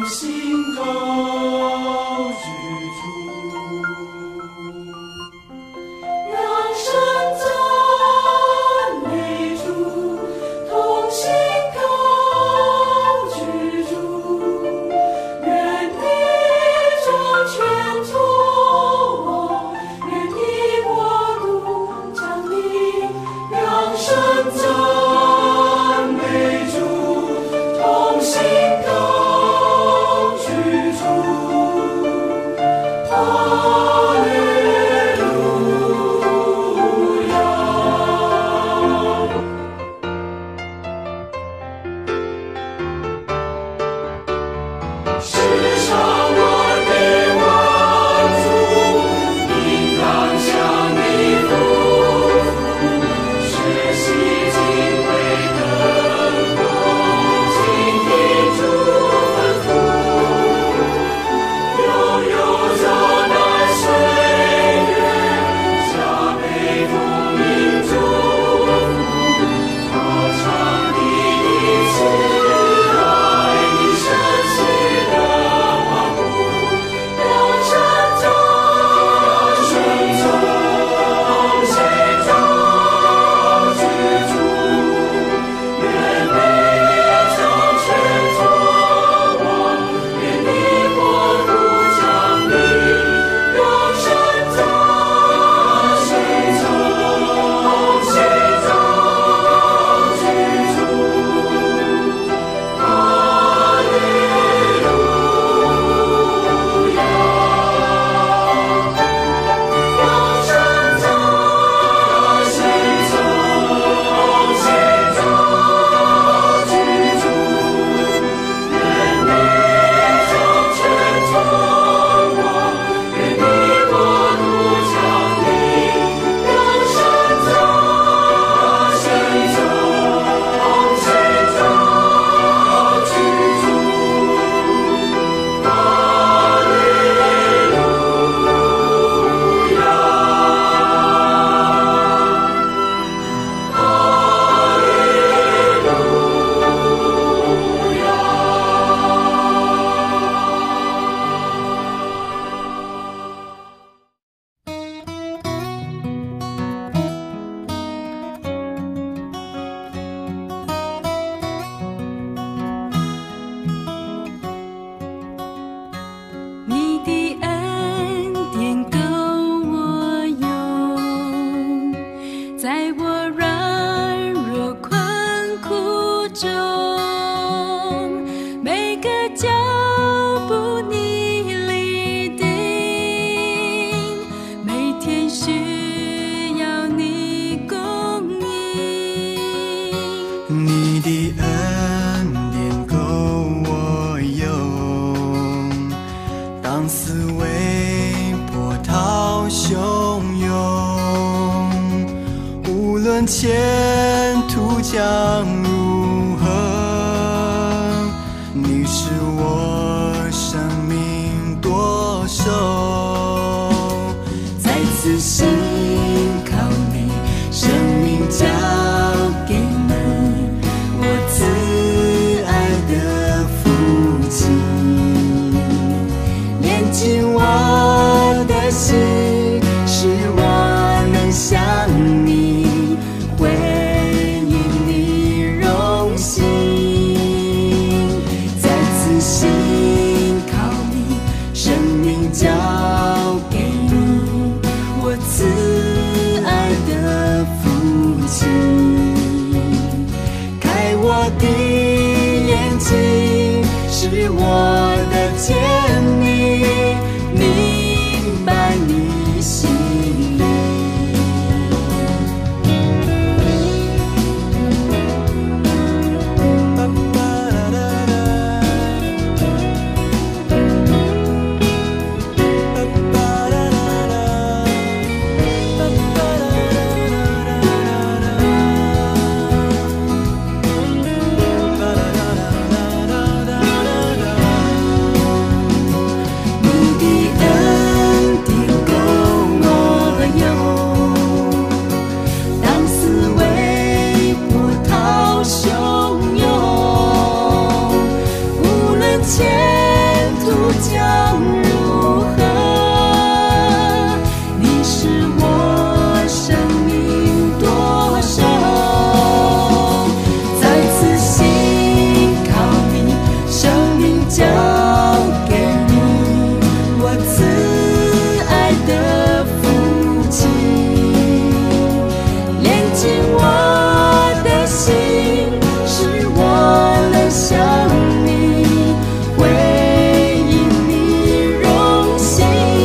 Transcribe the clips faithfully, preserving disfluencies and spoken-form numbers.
心高居住，让神赞美主，同心高居住，愿你掌权作王，愿你国度降临，让神赞美主，同心高居住。哈利路亚。世上万民万族，应当向你匍匐，学习敬畏的功，倾听主吩咐，拥有热难岁月，加倍奉应祝福，好尝你的慈爱，你神奇的保护，让神掌，让神掌，谁掌居住，愿你掌权作王，愿你国度降临，让神掌，谁掌，谁掌居住。哈利路亚。让神掌，谁掌，谁掌居住，愿你掌权作王，愿你国度降临，让神掌，谁掌，谁掌居住。哈利路亚，哈利路亚。 你的恩典够我用，在我软弱困苦中，每个脚步你立定，每天需要你供应。 你的恩典够我用，当思维波涛汹涌，无论前途将如何，你是我生命舵手，再次信靠你，生命交给你，我慈爱的父亲，连进我的心，使我能向你回应你荣幸，再次信靠你，生命交给你，我慈爱的父亲，开我的眼睛，使我的见你明白你心意。 前途将如何？你是我生命舵手，再次信靠你，生命交给你，我慈爱的父亲，连进我的心，使我能想你，回应你荣幸，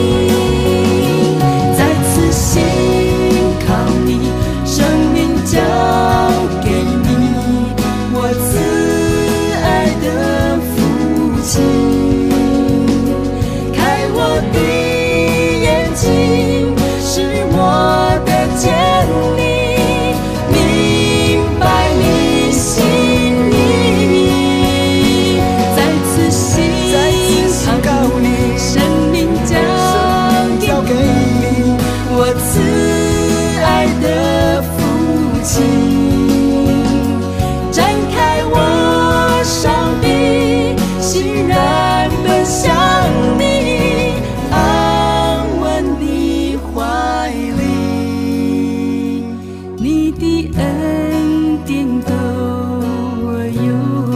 再次信靠你，生命交给你，我慈爱的父亲。开我的眼睛，是我的坚定，明白你心意，再次信靠你，生命交给你，我慈爱的父亲，展开我双臂，欣然奔向你，安稳你怀里，你的恩典够我用。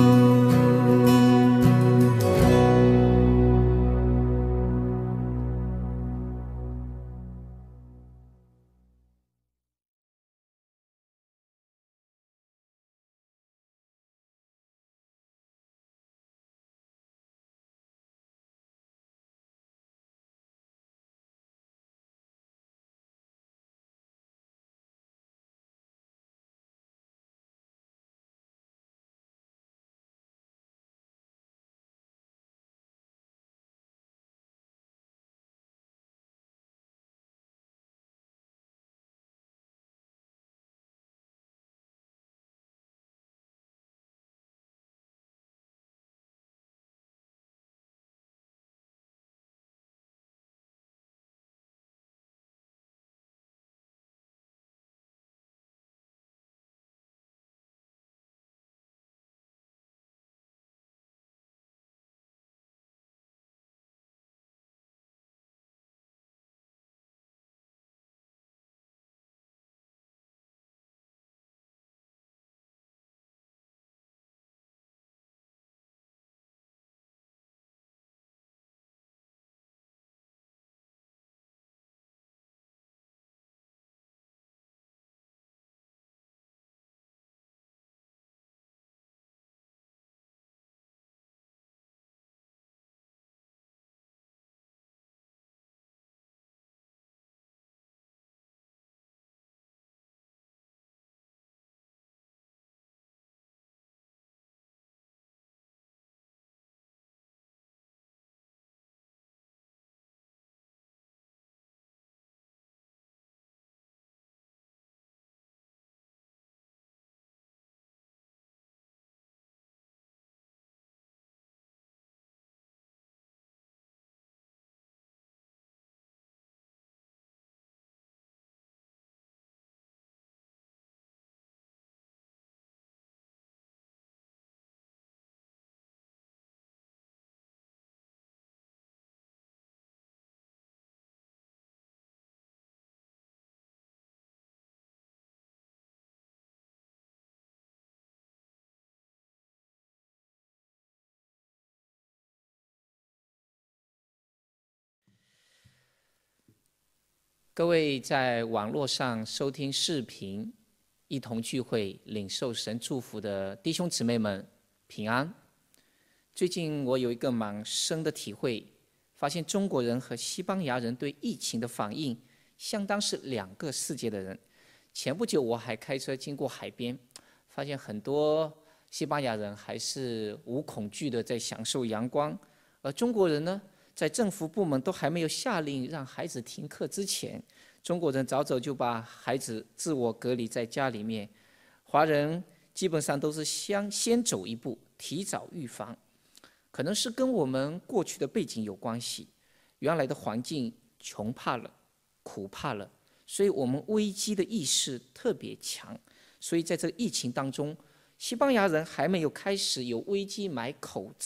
各位在网络上收听视频、一同聚会、领受神祝福的弟兄姊妹们，平安。最近我有一个蛮深的体会，发现中国人和西班牙人对疫情的反应，相当是两个世界的人。前不久我还开车经过海边，发现很多西班牙人还是无恐惧的在享受阳光，而中国人呢，在政府部门都还没有下令让孩子停课之前，中国人早早就把孩子自我隔离在家里面。华人基本上都是先先走一步，提早预防。可能是跟我们过去的背景有关系，原来的环境穷怕了，苦怕了，所以我们危机的意识特别强。所以在这个疫情当中，西班牙人还没有开始有危机买口罩、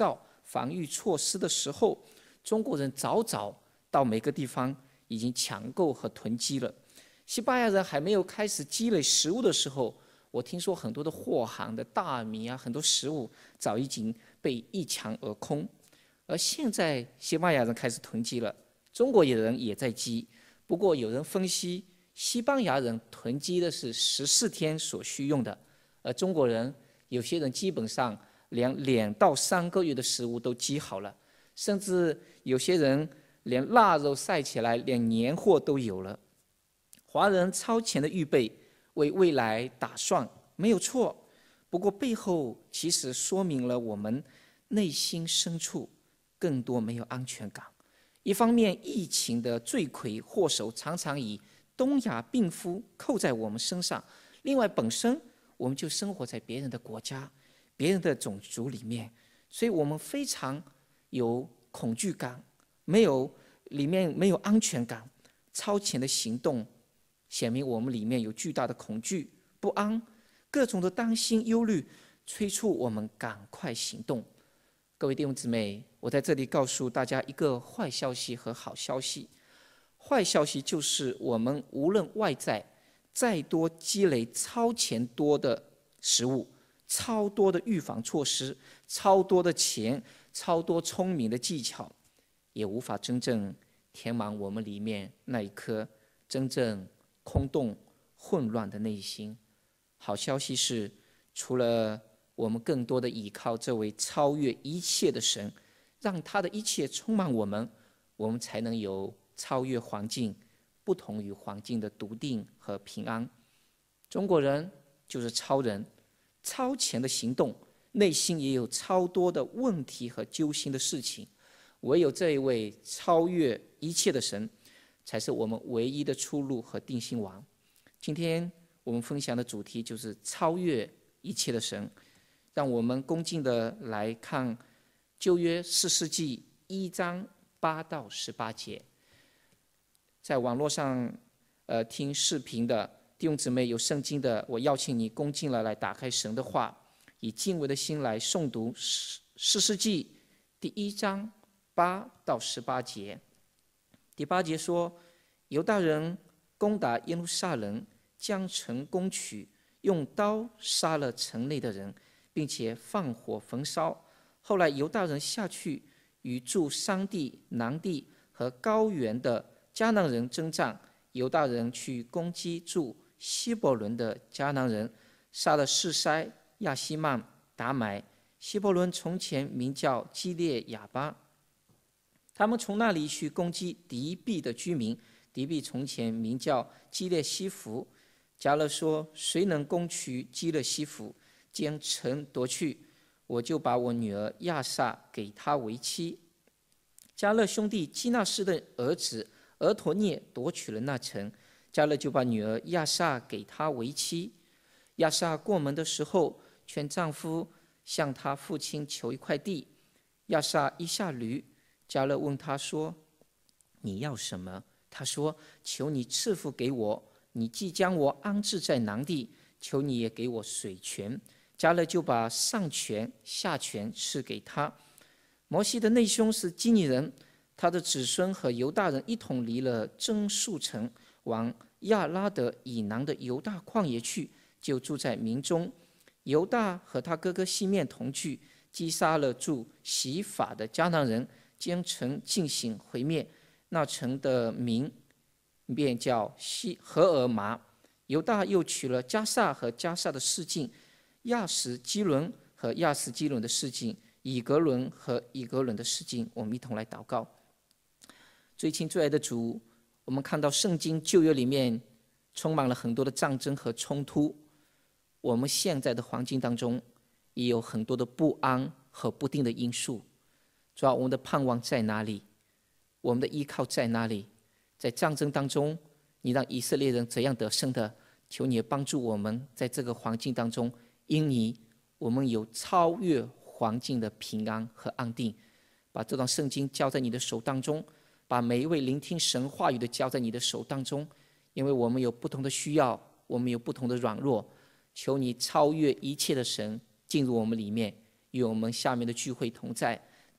防御措施的时候，中国人早早到每个地方已经抢购和囤积了。西班牙人还没有开始积累食物的时候，我听说很多的货行的大米啊，很多食物早已经被一抢而空。而现在西班牙人开始囤积了，中国人也在积。不过有人分析，西班牙人囤积的是十四天所需用的，而中国人有些人基本上连两到三个月的食物都积好了，甚至有些人连腊肉晒起来，连年货都有了。华人超前的预备，为未来打算，没有错。不过背后其实说明了我们内心深处更多没有安全感。一方面，疫情的罪魁祸首常常以东亚病夫扣在我们身上；另外，本身我们就生活在别人的国家、别人的种族里面，所以我们非常有恐惧感，没有里面没有安全感。超前的行动显明我们里面有巨大的恐惧、不安，各种的担心、忧虑，催促我们赶快行动。各位弟兄姊妹，我在这里告诉大家一个坏消息和好消息。坏消息就是我们无论外在再多积累超前多的食物、超多的预防措施、超多的钱、超多聪明的技巧，也无法真正填满我们里面那一颗真正空洞、混乱的内心。好消息是，除了我们更多的依靠这位超越一切的神，让他的一切充满我们，我们才能有超越环境、不同于环境的笃定和平安。中国人就是超人，超前的行动，内心也有超多的问题和揪心的事情。唯有这一位超越一切的神，才是我们唯一的出路和定心丸。今天我们分享的主题就是超越一切的神。让我们恭敬的来看旧约士师记一章八到十八节。在网络上呃听视频的弟兄姊妹，有圣经的，我邀请你恭敬的来打开神的话，以敬畏的心来诵读士师记第一章八到十八节。第八节说，犹大人攻打耶路撒冷，将城攻取，用刀杀了城内的人，并且放火焚烧。后来犹大人下去与住山地、南地和高原的迦南人征战。犹大人去攻击住希伯伦的迦南人，杀了示筛、亚希曼、达买。希伯伦从前名叫基列亚巴。他们从那里去攻击敌避的居民，敌避从前名叫基列西弗。迦勒说：谁能攻取基列西弗，将城夺去，我就把我女儿亚萨给他为妻。迦勒兄弟基纳斯的儿子俄陀涅夺取了那城，迦勒就把女儿亚萨给他为妻。亚萨过门的时候，劝丈夫向他父亲求一块地。亚萨一下驴，迦勒问他说：你要什么？他说：求你赐福给我，你既将我安置在南地，求你也给我水泉。迦勒就把上泉下泉赐给他。摩西的内兄是基尼人，他的子孙和犹大人一同离了真述城，往亚拉德以南的犹大旷野去，就住在民中。犹大和他哥哥西面同去，击杀了住洗法的迦南人，将城进行毁灭。那城的名便叫西何尔玛。犹大又取了加萨和加萨的市境，亚什基伦和亚什基伦的市境，以格伦和以格伦的市境。我们一同来祷告。最亲最爱的主，我们看到圣经旧约里面充满了很多的战争和冲突，我们现在的环境当中也有很多的不安和不定的因素。主要我们的盼望在哪里？我们的依靠在哪里？在战争当中，你让以色列人怎样得胜的？求你也帮助我们在这个环境当中，因你我们有超越环境的平安和安定。把这段圣经交在你的手当中，把每一位聆听神话语的交在你的手当中，因为我们有不同的需要，我们有不同的软弱，求你超越一切的神进入我们里面，与我们下面的聚会同在。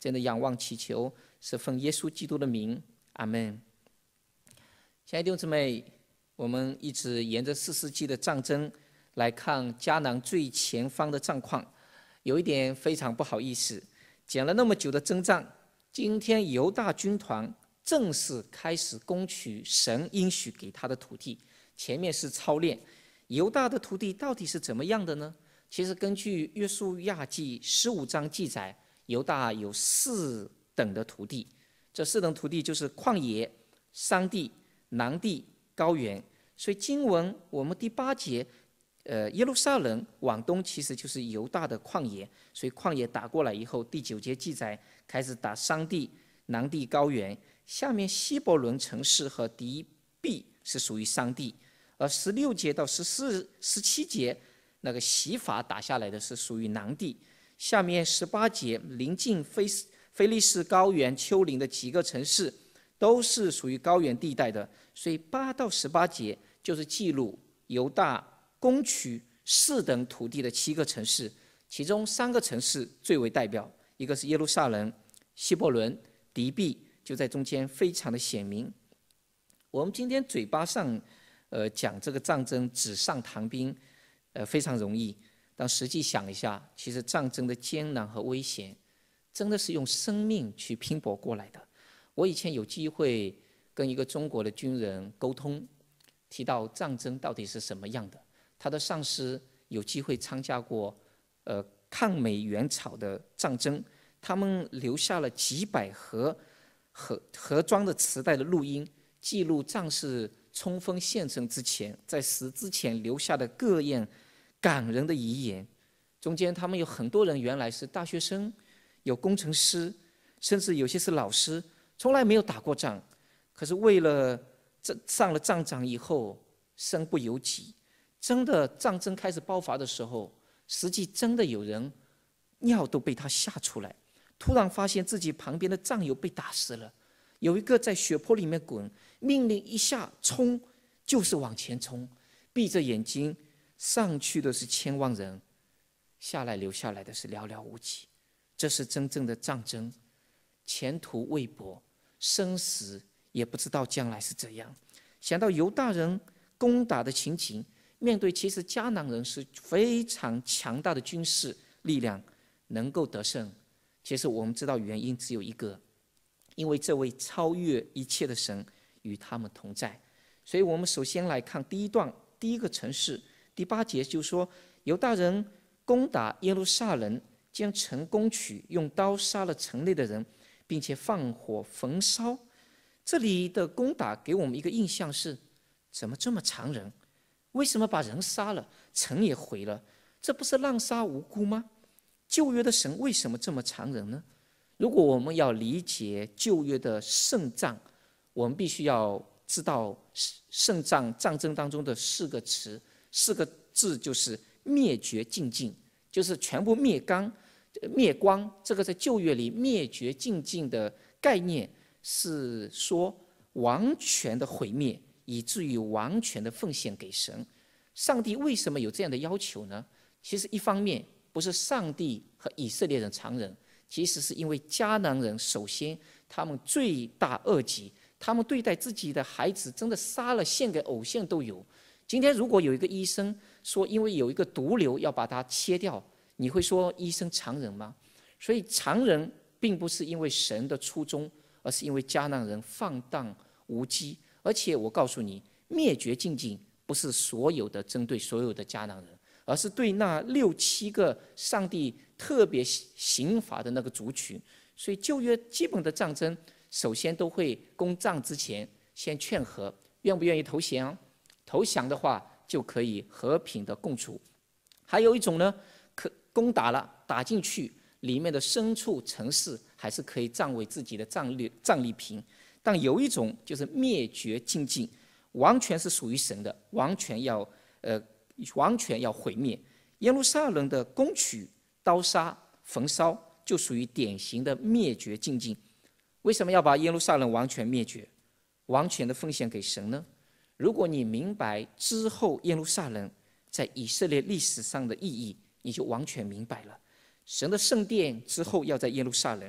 真的仰望祈求，是奉耶稣基督的名，阿们。亲爱的弟兄姊妹，我们一直沿着四世纪的战争来看迦南最前方的战况，有一点非常不好意思，讲了那么久的征战，今天犹大军团正式开始攻取神应许给他的土地。前面是操练，犹大的土地到底是怎么样的呢？其实根据约书亚记十五章记载，犹大有四等的土地，这四等土地就是旷野、山地、南地、高原。所以经文我们第八节，呃，耶路撒冷往东其实就是犹大的旷野，所以旷野打过来以后，第九节记载开始打山地、南地、高原。下面希伯伦城市和迪毕是属于山地，而十六节到十四、十七节那个西法打下来的是属于南地。下面十八节临近非非利士高原丘陵的几个城市都是属于高原地带的，所以八到十八节就是记录犹大攻取四等土地的七个城市，其中三个城市最为代表，一个是耶路撒冷、希伯伦、迪毕，就在中间非常的显明。我们今天嘴巴上呃讲这个战争纸上谈兵，呃非常容易，但实际想一下，其实战争的艰难和危险真的是用生命去拼搏过来的。我以前有机会跟一个中国的军人沟通，提到战争到底是什么样的。他的上司有机会参加过呃抗美援朝的战争，他们留下了几百盒盒盒装的磁带的录音，记录战士冲锋陷阵之前，在死之前留下的各样感人的遗言。中间他们有很多人原来是大学生，有工程师，甚至有些是老师，从来没有打过仗，可是为了上了战场以后身不由己，真的战争开始爆发的时候，实际真的有人尿都被他吓出来，突然发现自己旁边的战友被打死了，有一个在血泊里面滚，命令一下冲就是往前冲，闭着眼睛，上去的是千万人，下来留下来的是寥寥无几。这是真正的战争，前途未卜，生死也不知道将来是怎样。想到犹大人攻打的情景，面对其实迦南人是非常强大的军事力量，能够得胜，其实我们知道原因只有一个，因为这位超越一切的神与他们同在。所以我们首先来看第一段，第一个城市第八节就说，犹大人攻打耶路撒冷，将城攻取，用刀杀了城内的人，并且放火焚烧。这里的攻打给我们一个印象是，怎么这么残忍？为什么把人杀了，城也毁了？这不是滥杀无辜吗？旧约的神为什么这么残忍呢？如果我们要理解旧约的圣战，我们必须要知道圣战战争当中的四个词，四个字就是灭绝尽尽，就是全部灭光。灭光，这个在旧约里灭绝尽尽的概念是说完全的毁灭，以至于完全的奉献给神。上帝为什么有这样的要求呢？其实一方面不是上帝和以色列人残忍，其实是因为迦南人首先他们罪大恶极，他们对待自己的孩子真的杀了献给偶像都有。今天如果有一个医生说因为有一个毒瘤要把它切掉，你会说医生残忍吗？所以残忍并不是因为神的初衷，而是因为迦南人放荡无稽。而且我告诉你，灭绝尽尽不是所有的针对所有的迦南人，而是对那六七个上帝特别刑罚的那个族群。所以旧约基本的战争首先都会攻仗之前先劝和，愿不愿意投降？投降的话就可以和平的共处。还有一种呢，可攻打了打进去，里面的牲畜城市还是可以占为自己的战利战利品。但有一种就是灭绝尽尽，完全是属于神的，完全要呃完全要毁灭。耶路撒冷的攻取、刀杀、焚烧，就属于典型的灭绝尽尽。为什么要把耶路撒冷完全灭绝，完全的奉献给神呢？如果你明白之后耶路撒冷在以色列历史上的意义，你就完全明白了。神的圣殿之后要在耶路撒冷，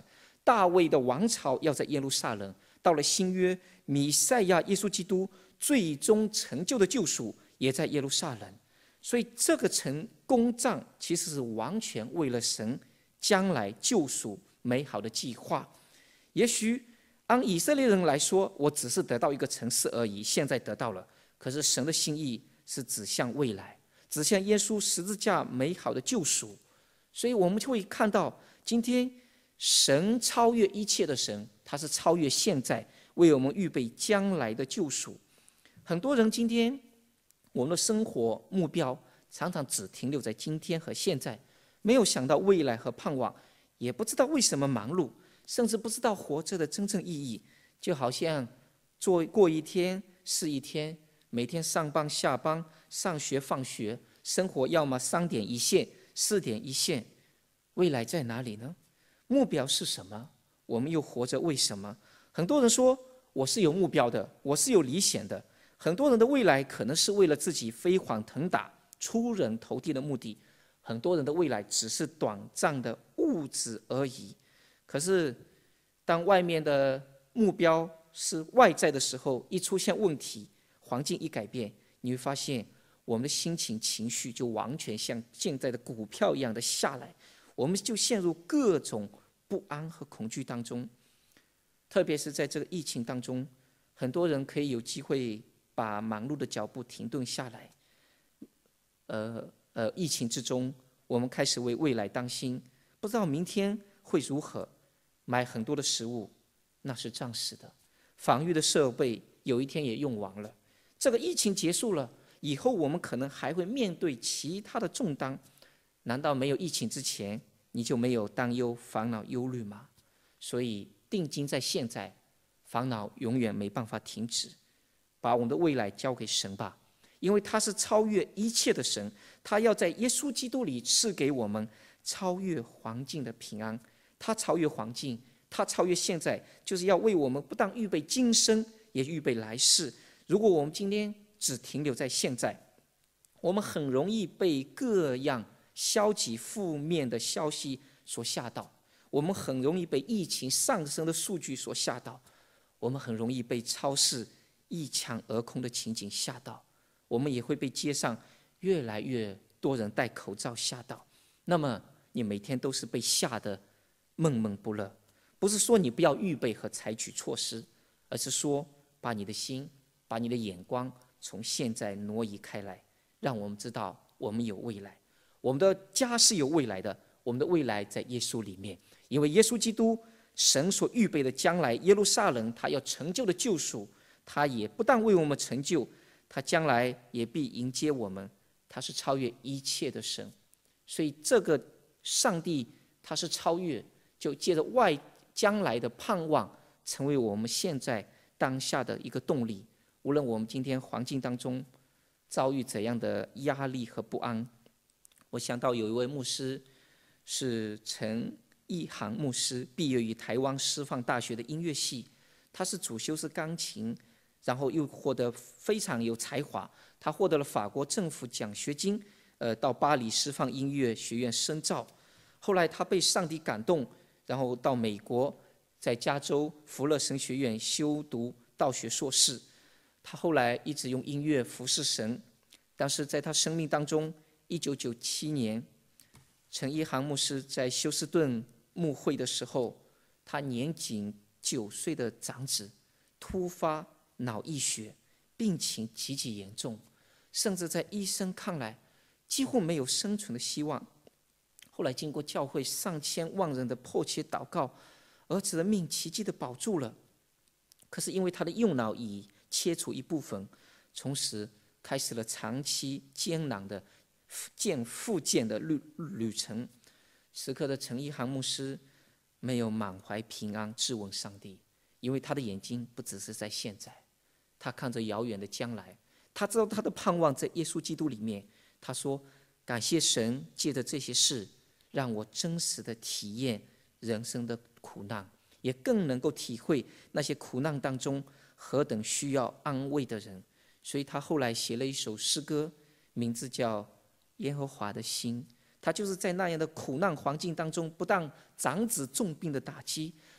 大卫的王朝要在耶路撒冷，到了新约，弥赛亚耶稣基督最终成就的救赎也在耶路撒冷。所以这个城公帐其实是完全为了神将来救赎美好的计划。也许按以色列人来说，我只是得到一个城市而已，现在得到了，可是神的心意是指向未来，指向耶稣十字架美好的救赎。所以我们就会看到，今天神超越一切的神，他是超越现在，为我们预备将来的救赎。很多人今天我们的生活目标常常只停留在今天和现在，没有想到未来和盼望，也不知道为什么忙碌，甚至不知道活着的真正意义，就好像做过一天是一天，每天上班下班，上学放学，生活要么三点一线，四点一线，未来在哪里呢？目标是什么？我们又活着为什么？很多人说我是有目标的，我是有理想的。很多人的未来可能是为了自己飞黄腾达、出人头地的目的，很多人的未来只是短暂的物质而已。可是当外面的目标是外在的时候，一出现问题，环境一改变，你会发现我们的心情情绪就完全像现在的股票一样的下来，我们就陷入各种不安和恐惧当中。特别是在这个疫情当中，很多人可以有机会把忙碌的脚步停顿下来。呃呃，疫情之中，我们开始为未来担心，不知道明天会如何。买很多的食物，那是暂时的；防御的设备有一天也用完了。这个疫情结束了以后，我们可能还会面对其他的重担。难道没有疫情之前，你就没有担忧、烦恼、忧虑吗？所以定睛在现在，烦恼永远没办法停止。把我们的未来交给神吧，因为他是超越一切的神，他要在耶稣基督里赐给我们超越环境的平安。他超越环境，他超越现在，就是要为我们不但预备今生，也预备来世。如果我们今天只停留在现在，我们很容易被各样消极负面的消息所吓到，我们很容易被疫情上升的数据所吓到，我们很容易被超市一抢而空的情景吓到，我们也会被街上越来越多人戴口罩吓到。那么你每天都是被吓得闷闷不乐。不是说你不要预备和采取措施，而是说把你的心、把你的眼光从现在挪移开来，让我们知道我们有未来，我们的家是有未来的，我们的未来在耶稣里面。因为耶稣基督，神所预备的将来耶路撒冷他要成就的救赎，他也不但为我们成就，他将来也必迎接我们。他是超越一切的神，所以这个上帝他是超越，就借着外将来的盼望，成为我们现在当下的一个动力。无论我们今天环境当中遭遇怎样的压力和不安，我想到有一位牧师是陈一航牧师，毕业于台湾师范大学的音乐系，他是主修是钢琴，然后又获得非常有才华，他获得了法国政府奖学金，呃，到巴黎师范音乐学院深造。后来他被上帝感动，然后到美国，在加州福勒神学院修读道学硕士。他后来一直用音乐服侍神，但是在他生命当中，一九九七年，陈一航牧师在休斯顿牧会的时候，他年仅九岁的长子突发脑溢血，病情极其严重，甚至在医生看来几乎没有生存的希望。后来经过教会上千万人的迫切祷告，儿子的命奇迹的保住了。可是因为他的右脑已切除一部分，从此开始了长期艰难的健复健的旅旅程。此刻的陈一航牧师没有满怀平安质问上帝，因为他的眼睛不只是在现在，他看着遥远的将来，他知道他的盼望在耶稣基督里面。他说：感谢神，借着这些事让我真实的体验人生的苦难，也更能够体会那些苦难当中何等需要安慰的人。所以他后来写了一首诗歌，名字叫《耶和华的心》。他就是在那样的苦难环境当中，不但长子重病的打击，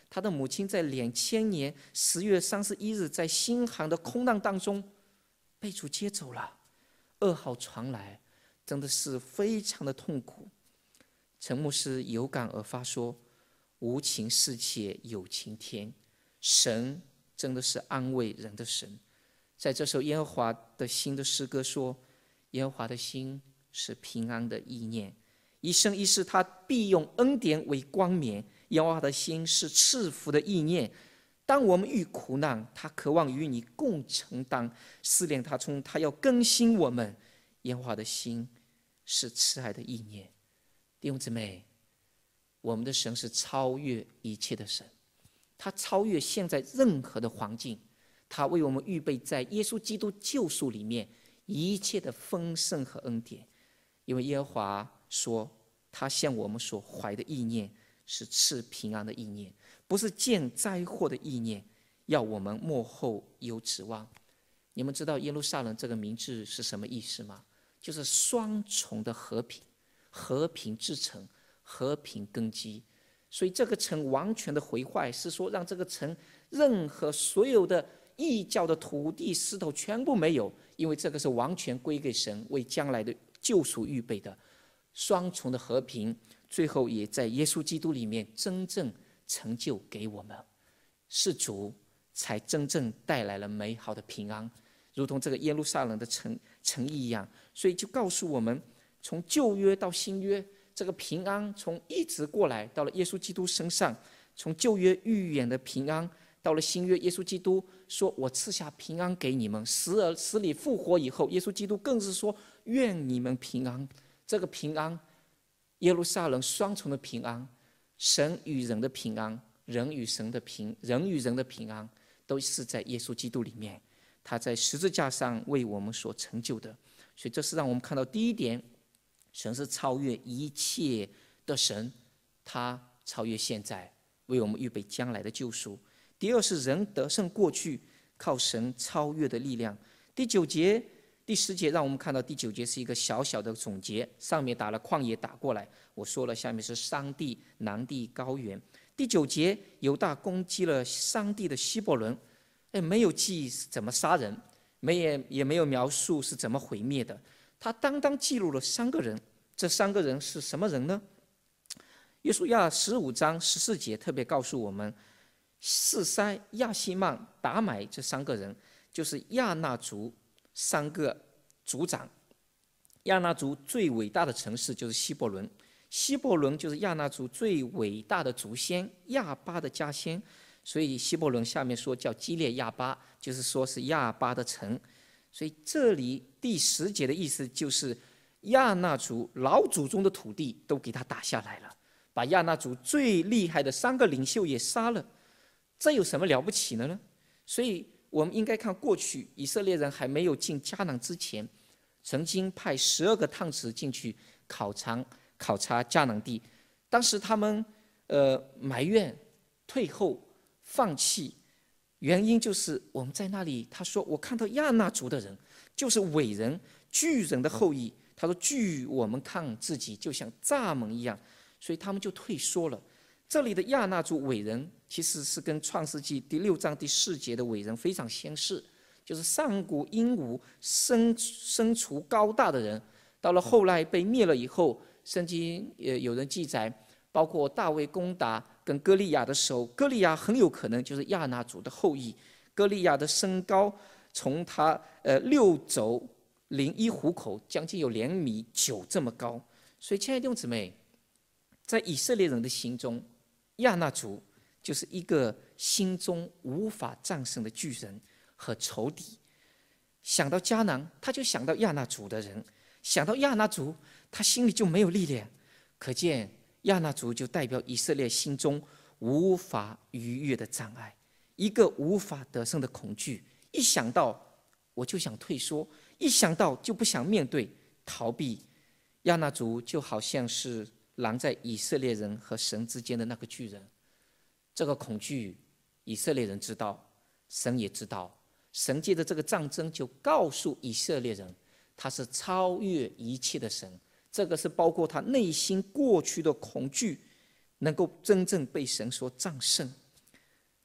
他的母亲在两千年十月三十一日在新航的空难当中被主接走了，噩耗传来，真的是非常的痛苦。陈牧师有感而发说：“无情世界有情天，神真的是安慰人的神。”在这首耶和华的心的诗歌说：“耶和华的心是平安的意念，一生一世他必用恩典为冠冕。耶和华的心是赐福的意念，当我们遇苦难，他渴望与你共承担试炼他中，他要更新我们。耶和华的心是慈爱的意念。”弟兄姊妹，我们的神是超越一切的神，他超越现在任何的环境，他为我们预备在耶稣基督救赎里面一切的丰盛和恩典。因为耶和华说，他向我们所怀的意念是赐平安的意念，不是见灾祸的意念，要我们末后有指望。你们知道耶路撒冷这个名字是什么意思吗？就是双重的和平，和平之城，和平根基。所以这个城完全的毁坏，是说让这个城任何所有的异教的土地石头全部没有，因为这个是完全归给神为将来的救赎预备的。双重的和平，最后也在耶稣基督里面真正成就给我们，是主才真正带来了美好的平安，如同这个耶路撒冷的城城邑一样。所以就告诉我们，从旧约到新约，这个平安从一直过来到了耶稣基督身上，从旧约预言的平安到了新约，耶稣基督说：“我赐下平安给你们。”死而死里复活以后，耶稣基督更是说：“愿你们平安。”这个平安，耶路撒冷双重的平安，神与人的平安，人与神的平，人与人的平安，都是在耶稣基督里面，他在十字架上为我们所成就的。所以这是让我们看到第一点，神是超越一切的神，他超越现在，为我们预备将来的救赎。第二是人得胜过去，靠神超越的力量。第九节第十节让我们看到，第九节是一个小小的总结，上面打了旷野打过来，我说了下面是山地、南地、高原。第九节犹大攻击了山地的希伯伦，哎，没有记怎么杀人，没也也没有描述是怎么毁灭的，他单单记录了三个人。这三个人是什么人呢？约书亚十五章十四节特别告诉我们，示筛、亚希曼、达买这三个人就是亚纳族三个族长。亚纳族最伟大的城市就是希伯伦，希伯伦就是亚纳族最伟大的祖先亚巴的家乡，所以希伯伦下面说叫基列亚巴，就是说是亚巴的城。所以这里第十节的意思就是亚纳族老祖宗的土地都给他打下来了，把亚纳族最厉害的三个领袖也杀了，这有什么了不起的呢？所以我们应该看过去以色列人还没有进迦南之前，曾经派十二个探子进去考察考察迦南地，当时他们呃埋怨、退后、放弃，原因就是我们在那里，他说我看到亚纳族的人就是伟人、巨人的后裔，他说据我们看自己就像蚱蜢一样，所以他们就退缩了。这里的亚纳族伟人其实是跟创世纪第六章第四节的伟人非常相似，就是上古英武、身身处高大的人，到了后来被灭了以后，圣经也有人记载，包括大卫攻打跟歌利亚的时候，歌利亚很有可能就是亚纳族的后裔。歌利亚的身高从他呃六肘零一虎口，将近有两米九这么高。所以亲爱的弟兄姊妹，在以色列人的心中，亚纳族就是一个心中无法战胜的巨人和仇敌。想到迦南，他就想到亚纳族的人；想到亚纳族，他心里就没有力量。可见亚纳族就代表以色列心中无法逾越的障碍，一个无法得胜的恐惧。一想到我就想退缩，一想到就不想面对、逃避。亚纳族就好像是拦在以色列人和神之间的那个巨人。这个恐惧，以色列人知道，神也知道。神借着这个战争就告诉以色列人，他是超越一切的神。这个是包括他内心过去的恐惧，能够真正被神所战胜。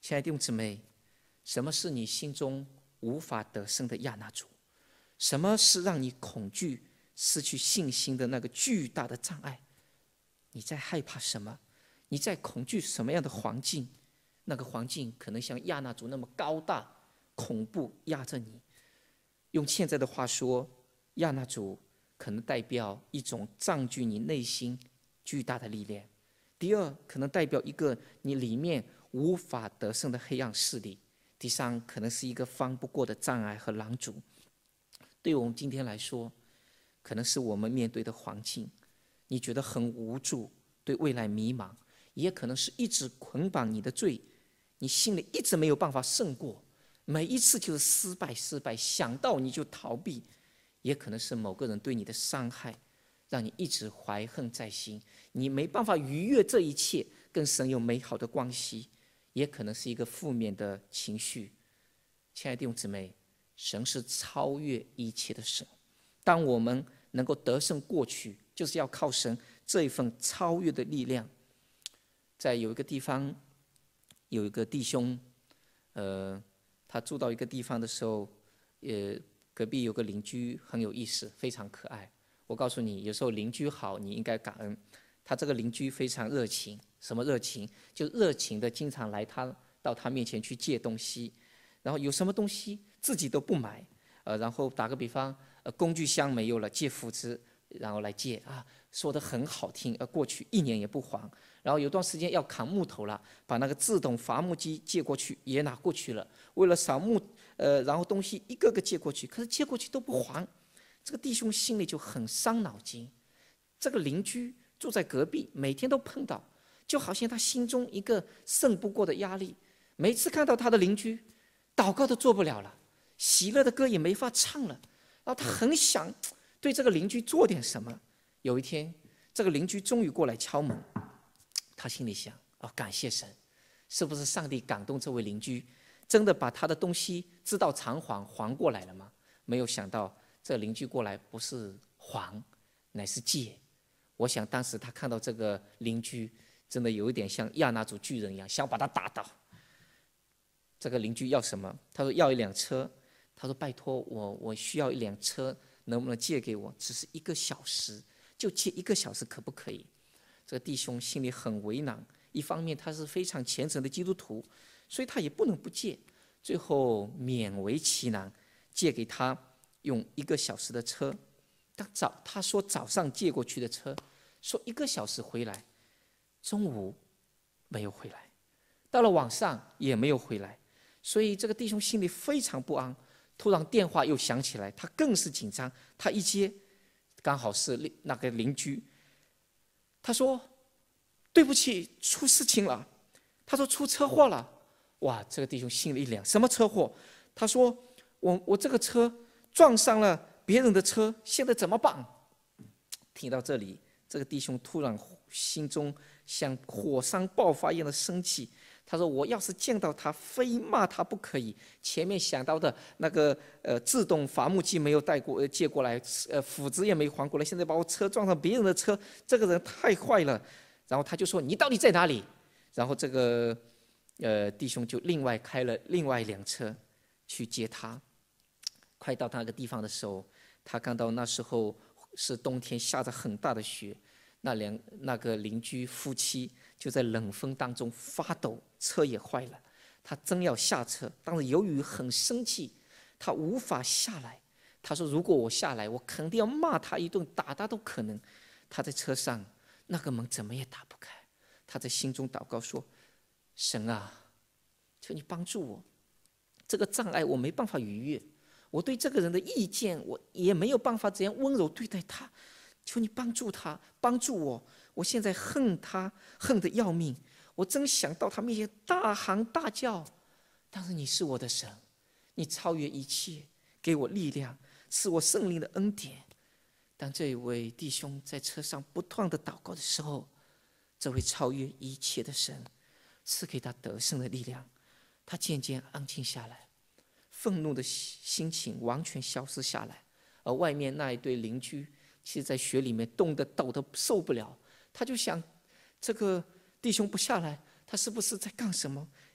亲爱的弟兄姊妹，什么是你心中无法得胜的亚那族？什么是让你恐惧、失去信心的那个巨大的障碍？你在害怕什么？你在恐惧什么样的环境？那个环境可能像亚那族那么高大、恐怖，压着你。用现在的话说，亚那族可能代表一种占据你内心巨大的力量。第二，可能代表一个你里面无法得胜的黑暗势力。第三，可能是一个翻不过的障碍和拦阻。对我们今天来说，可能是我们面对的环境，你觉得很无助，对未来迷茫，也可能是一直捆绑你的罪，你心里一直没有办法胜过，每一次就是失败失败，想到你就逃避。也可能是某个人对你的伤害，让你一直怀恨在心，你没办法逾越这一切，跟神有美好的关系。也可能是一个负面的情绪。亲爱的弟兄姊妹，神是超越一切的神。当我们能够得胜过去，就是要靠神这一份超越的力量。在有一个地方，有一个弟兄，呃，他住到一个地方的时候，呃，隔壁有个邻居很有意思，非常可爱。我告诉你，有时候邻居好，你应该感恩。他这个邻居非常热情，什么热情？就热情的经常来他到他面前去借东西，然后有什么东西自己都不买，呃，然后打个比方，呃，工具箱没有了，借斧子，然后来借啊，说得很好听，呃，过去一年也不还。然后有段时间要砍木头了，把那个自动伐木机借过去也拿过去了，为了扫木，呃，然后东西一个个借过去，可是借过去都不还，这个弟兄心里就很伤脑筋。这个邻居住在隔壁，每天都碰到，就好像他心中一个胜不过的压力。每次看到他的邻居，祷告都做不了了，喜乐的歌也没法唱了，然后他很想对这个邻居做点什么。有一天，这个邻居终于过来敲门，他心里想：哦，感谢神，是不是上帝感动这位邻居，真的把他的东西知道偿还还过来了吗？没有想到，这邻居过来不是还，乃是借。我想当时他看到这个邻居，真的有一点像亚那族巨人一样，想把他打倒。这个邻居要什么？他说要一辆车。他说拜托我，我需要一辆车，能不能借给我？只是一个小时，就借一个小时，可不可以？这个弟兄心里很为难，一方面他是非常虔诚的基督徒，所以他也不能不借。最后勉为其难，借给他用一个小时的车。他早他说早上借过去的车，说一个小时回来，中午没有回来，到了晚上也没有回来，所以这个弟兄心里非常不安。突然电话又响起来，他更是紧张。他一接，刚好是那个邻居。他说：“对不起，出事情了。”他说：“出车祸了。”哇，这个弟兄心里一凉，什么车祸？他说：“我我这个车撞上了别人的车，现在怎么办？”听到这里，这个弟兄突然心中像火山爆发一样的生气。他说：“我要是见到他，非骂他不可以。前面想到的那个呃自动伐木机没有带过、呃、借过来，呃斧子也没还过来，现在把我车撞上别人的车，这个人太坏了。”然后他就说：“你到底在哪里？”然后这个呃弟兄就另外开了另外一辆车去接他。快到那个地方的时候，他看到那时候是冬天，下着很大的雪，那两那个邻居夫妻就在冷风当中发抖，车也坏了。他正要下车，但是由于很生气，他无法下来。他说：“如果我下来，我肯定要骂他一顿，打他都可能。”他在车上，那个门怎么也打不开。他在心中祷告说：“神啊，求你帮助我，这个障碍我没办法逾越。我对这个人的意见，我也没有办法怎样温柔对待他。求你帮助他，帮助我。我现在恨他，恨得要命。我真想到他面前大喊大叫。但是你是我的神，你超越一切，给我力量，赐我圣灵的恩典。”当这一位弟兄在车上不断的祷告的时候，这位超越一切的神赐给他得胜的力量。他渐渐安静下来，愤怒的心情完全消失下来。而外面那一对邻居，其实在雪里面冻得抖得受不了。他就想，这个弟兄不下来，他是不是在干什么？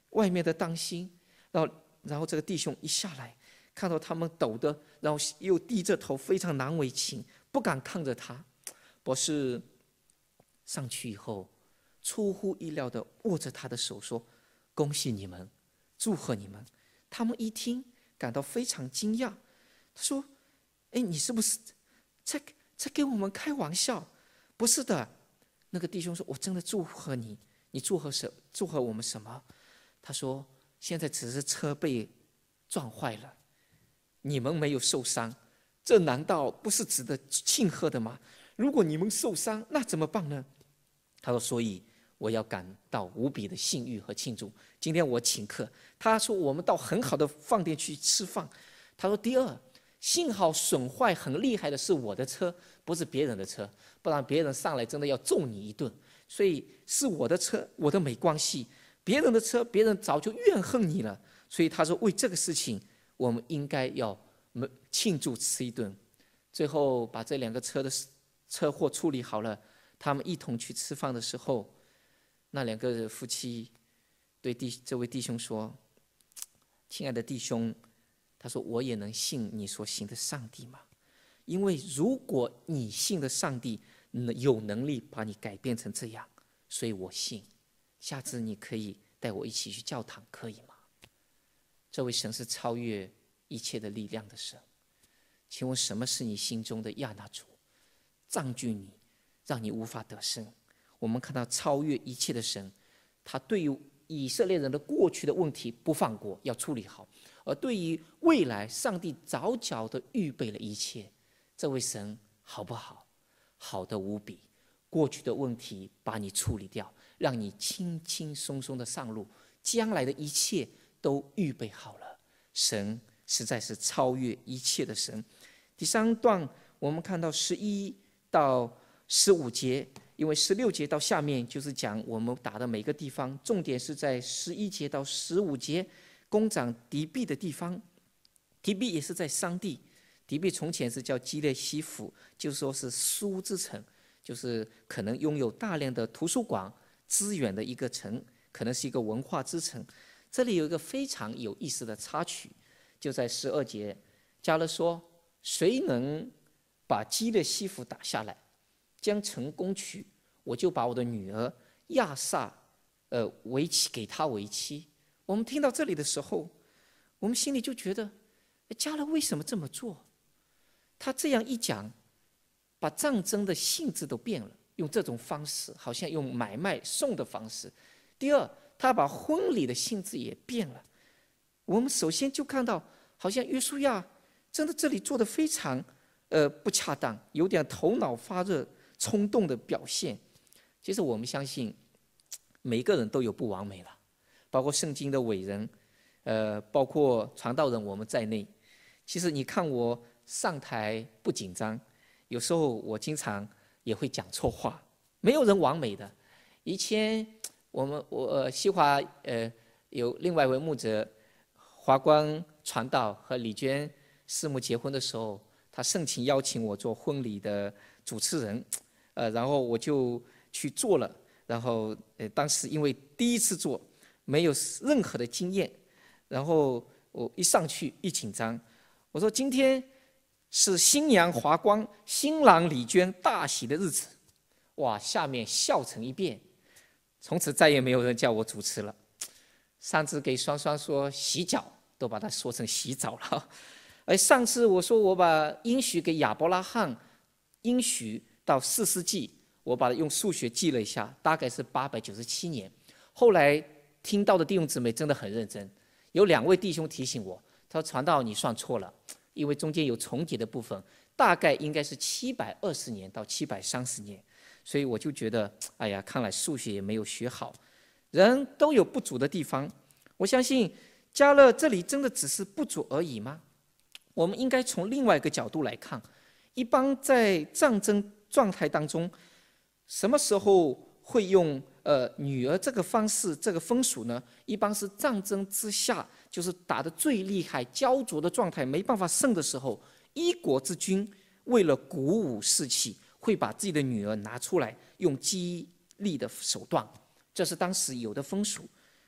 外面的当心。然后，然后这个弟兄一下来，看到他们抖的，然后又低着头，非常难为情，不敢看着他。博士上去以后，出乎意料的握着他的手说：“恭喜你们，祝贺你们。”他们一听，感到非常惊讶。他说：“哎，你是不是在在给我们开玩笑？”“不是的。”那个弟兄说：“我真的祝贺你，你祝贺什祝贺我们什么？”他说：“现在只是车被撞坏了，你们没有受伤，这难道不是值得庆贺的吗？如果你们受伤，那怎么办呢？”他说：“所以我要感到无比的幸运和庆祝。今天我请客。”他说：“我们到很好的饭店去吃饭。”他说：“第二，幸好损坏很厉害的是我的车，不是别人的车，不然别人上来真的要揍你一顿。所以是我的车，我的没关系。别人的车，别人早就怨恨你了。所以他说，为这个事情，我们应该要庆祝吃一顿。”最后把这两个车的车祸处理好了，他们一同去吃饭的时候，那两个夫妻对弟这位弟兄说：“亲爱的弟兄，他说我也能信你所信的上帝吗？因为如果你信的上帝有能力把你改变成这样，所以我信。下次你可以带我一起去教堂，可以吗？”这位神是超越一切的力量的神。请问什么是你心中的亚那族，占据你，让你无法得胜？我们看到超越一切的神，他对于以色列人的过去的问题不放过，要处理好；而对于未来，上帝早早的预备了一切。这位神好不好？好的无比。过去的问题把你处理掉，让你轻轻松松的上路，将来的一切都预备好了。神实在是超越一切的神。第三段我们看到十一到十五节，因为十六节到下面就是讲我们打的每个地方，重点是在十一节到十五节工长敌避的地方。敌避也是在山地，敌避从前是叫基列西弗，就是说是书之城，就是可能拥有大量的图书馆资源的一个城，可能是一个文化之城。这里有一个非常有意思的插曲，就在十二节，迦勒说：“谁能把基列西弗打下来，将城攻取，我就把我的女儿亚萨，呃，为妻给他为妻。”我们听到这里的时候，我们心里就觉得，迦勒为什么这么做？他这样一讲，把战争的性质都变了，用这种方式，好像用买卖送的方式。第二，他把婚礼的性质也变了。我们首先就看到，好像约书亚真的这里做得非常呃不恰当，有点头脑发热、冲动的表现。其实我们相信，每个人都有不完美了，包括圣经的伟人，呃，包括传道人我们在内。其实你看我上台不紧张，有时候我经常也会讲错话，没有人完美的。以前我们我呃西华呃有另外一位牧者华光传道和李娟师母结婚的时候，他盛情邀请我做婚礼的主持人，呃，然后我就去做了。然后呃当时因为第一次做，没有任何的经验，然后我一上去一紧张，我说今天是新娘华光、新郎李娟大喜的日子，哇，下面笑成一片。从此再也没有人叫我主持了，上次给双双说洗脚，都把它说成洗澡了。而上次我说我把应许给亚伯拉罕，应许到四世纪，我把它用数学记了一下，大概是八百九十七年。后来听到的弟兄姊妹真的很认真，有两位弟兄提醒我，他说传道你算错了，因为中间有重叠的部分，大概应该是七百二十年到七百三十年。所以我就觉得，哎呀，看来数学也没有学好。人都有不足的地方，我相信迦勒这里真的只是不足而已吗？我们应该从另外一个角度来看。一般在战争状态当中，什么时候会用呃女儿这个方式、这个风俗呢？一般是战争之下，就是打得最厉害、焦灼的状态，没办法胜的时候，一国之君为了鼓舞士气，会把自己的女儿拿出来，用激励的手段，这是当时有的风俗。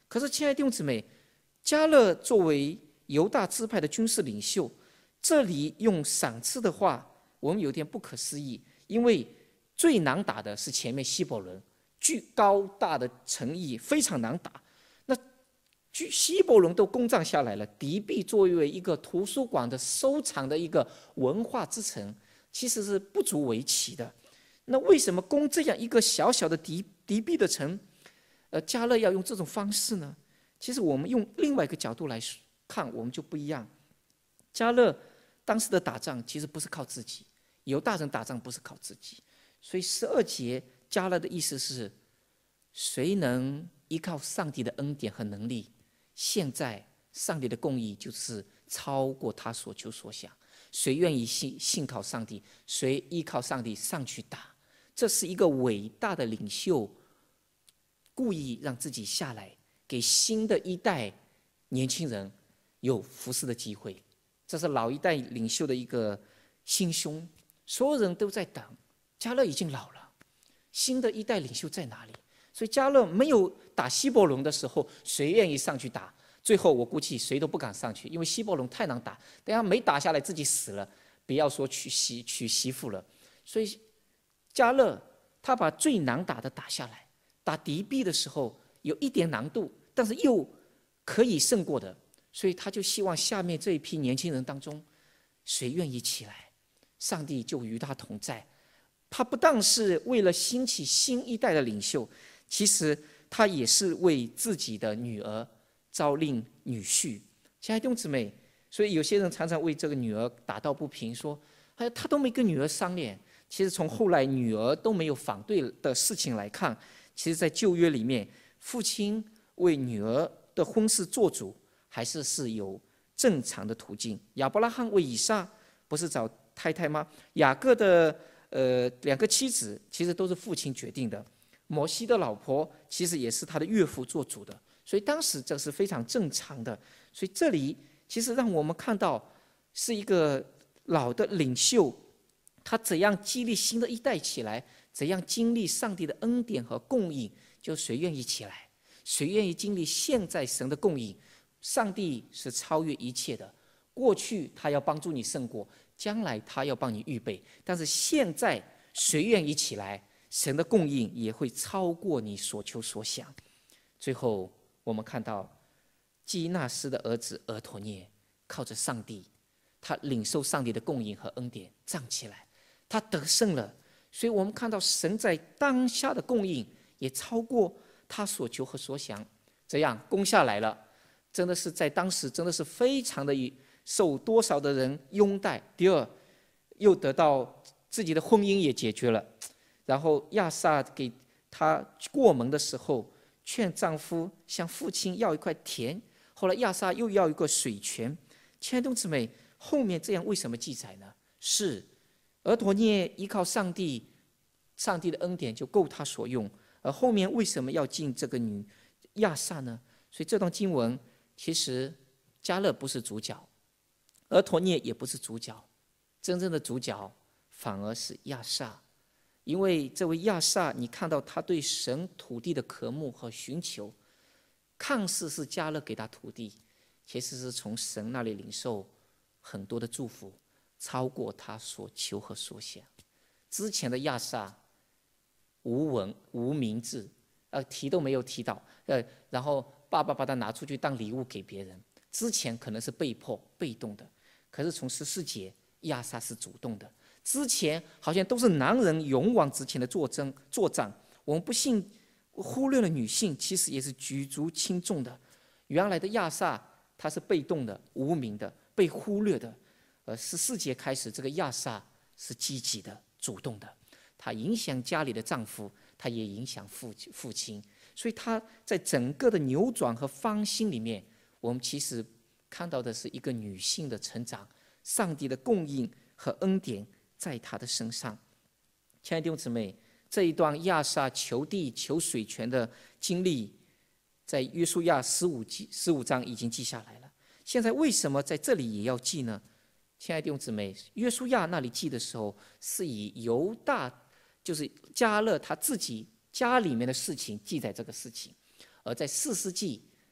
可是，亲爱的弟兄姊妹，迦勒作为犹大支派的军事领袖，这里用赏赐的话，我们有点不可思议，因为最难打的是前面希伯伦，巨高大的城邑非常难打。那据希伯伦都攻占下来了，敌避作为一个图书馆的收藏的一个文化之城，其实是不足为奇的。那为什么攻这样一个小小的敌敌避的城，呃，迦勒要用这种方式呢？其实我们用另外一个角度来看，我们就不一样。迦勒当时的打仗其实不是靠自己，犹大人打仗不是靠自己，所以十二节迦勒的意思是：谁能依靠上帝的恩典和能力？现在上帝的公义就是超过他所求所想。谁愿意信信靠上帝？谁依靠上帝上去打？这是一个伟大的领袖，故意让自己下来，给新的一代年轻人有服侍的机会。这是老一代领袖的一个心胸。所有人都在等，迦勒已经老了，新的一代领袖在哪里？所以迦勒没有打希伯伦的时候，谁愿意上去打？最后我估计谁都不敢上去，因为希伯伦太难打，等下没打下来自己死了，不要说娶媳娶媳妇了。所以迦勒他把最难打的打下来，打敌避的时候有一点难度，但是又可以胜过的，所以他就希望下面这一批年轻人当中，谁愿意起来，上帝就与他同在。他不但是为了兴起新一代的领袖，其实他也是为自己的女儿招令女婿。亲爱的弟兄姊妹，所以有些人常常为这个女儿打抱不平，说：“哎，他都没跟女儿商量。”其实从后来女儿都没有反对的事情来看，其实在旧约里面，父亲为女儿的婚事做主，还是是有正常的途径。亚伯拉罕为以撒不是找太太吗？雅各的呃两个妻子其实都是父亲决定的。摩西的老婆其实也是他的岳父做主的，所以当时这是非常正常的。所以这里其实让我们看到是一个老的领袖，他怎样激励新的一代起来，怎样经历上帝的恩典和供应，就谁愿意起来，谁愿意经历现在神的供应。上帝是超越一切的，过去他要帮助你胜过，将来他要帮你预备，但是现在谁愿意起来，神的供应也会超过你所求所想。最后我们看到基纳斯的儿子俄陀涅靠着上帝，他领受上帝的供应和恩典站起来，他得胜了。所以我们看到神在当下的供应也超过他所求和所想，这样攻下来了，真的是在当时真的是非常的受多少的人拥戴。第二，又得到自己的婚姻也解决了。然后亚萨给他过门的时候，劝丈夫向父亲要一块田，后来亚萨又要一个水泉。亲爱的弟兄姊妹，后面这样为什么记载呢？是俄陀涅依靠上帝，上帝的恩典就够他所用。而后面为什么要进这个女亚萨呢？所以这段经文其实迦勒不是主角，俄陀涅也不是主角，真正的主角反而是亚萨。因为这位亚萨，你看到他对神土地的渴慕和寻求，看似是迦勒给他土地，其实是从神那里领受很多的祝福，超过他所求和所想。之前的亚萨无闻无名字，呃，提都没有提到，呃，然后爸爸把他拿出去当礼物给别人。之前可能是被迫、被动的，可是从十四节，亚萨是主动的。之前好像都是男人勇往直前的作争作战，我们不幸忽略了女性，其实也是举足轻重的。原来的亚萨他是被动的、无名的、被忽略的，而十四节开始，这个亚萨是积极的、主动的，他影响家里的丈夫，他也影响父父亲，所以他在整个的扭转和翻新里面，我们其实看到的是一个女性的成长，上帝的供应和恩典在他的身上。亲爱的弟兄姊妹，这一段亚萨求地求水泉的经历，在约书亚十五记十五章已经记下来了。现在为什么在这里也要记呢？亲爱的弟兄姊妹，约书亚那里记的时候，是以犹大就是迦勒他自己家里面的事情记载这个事情，而在士师记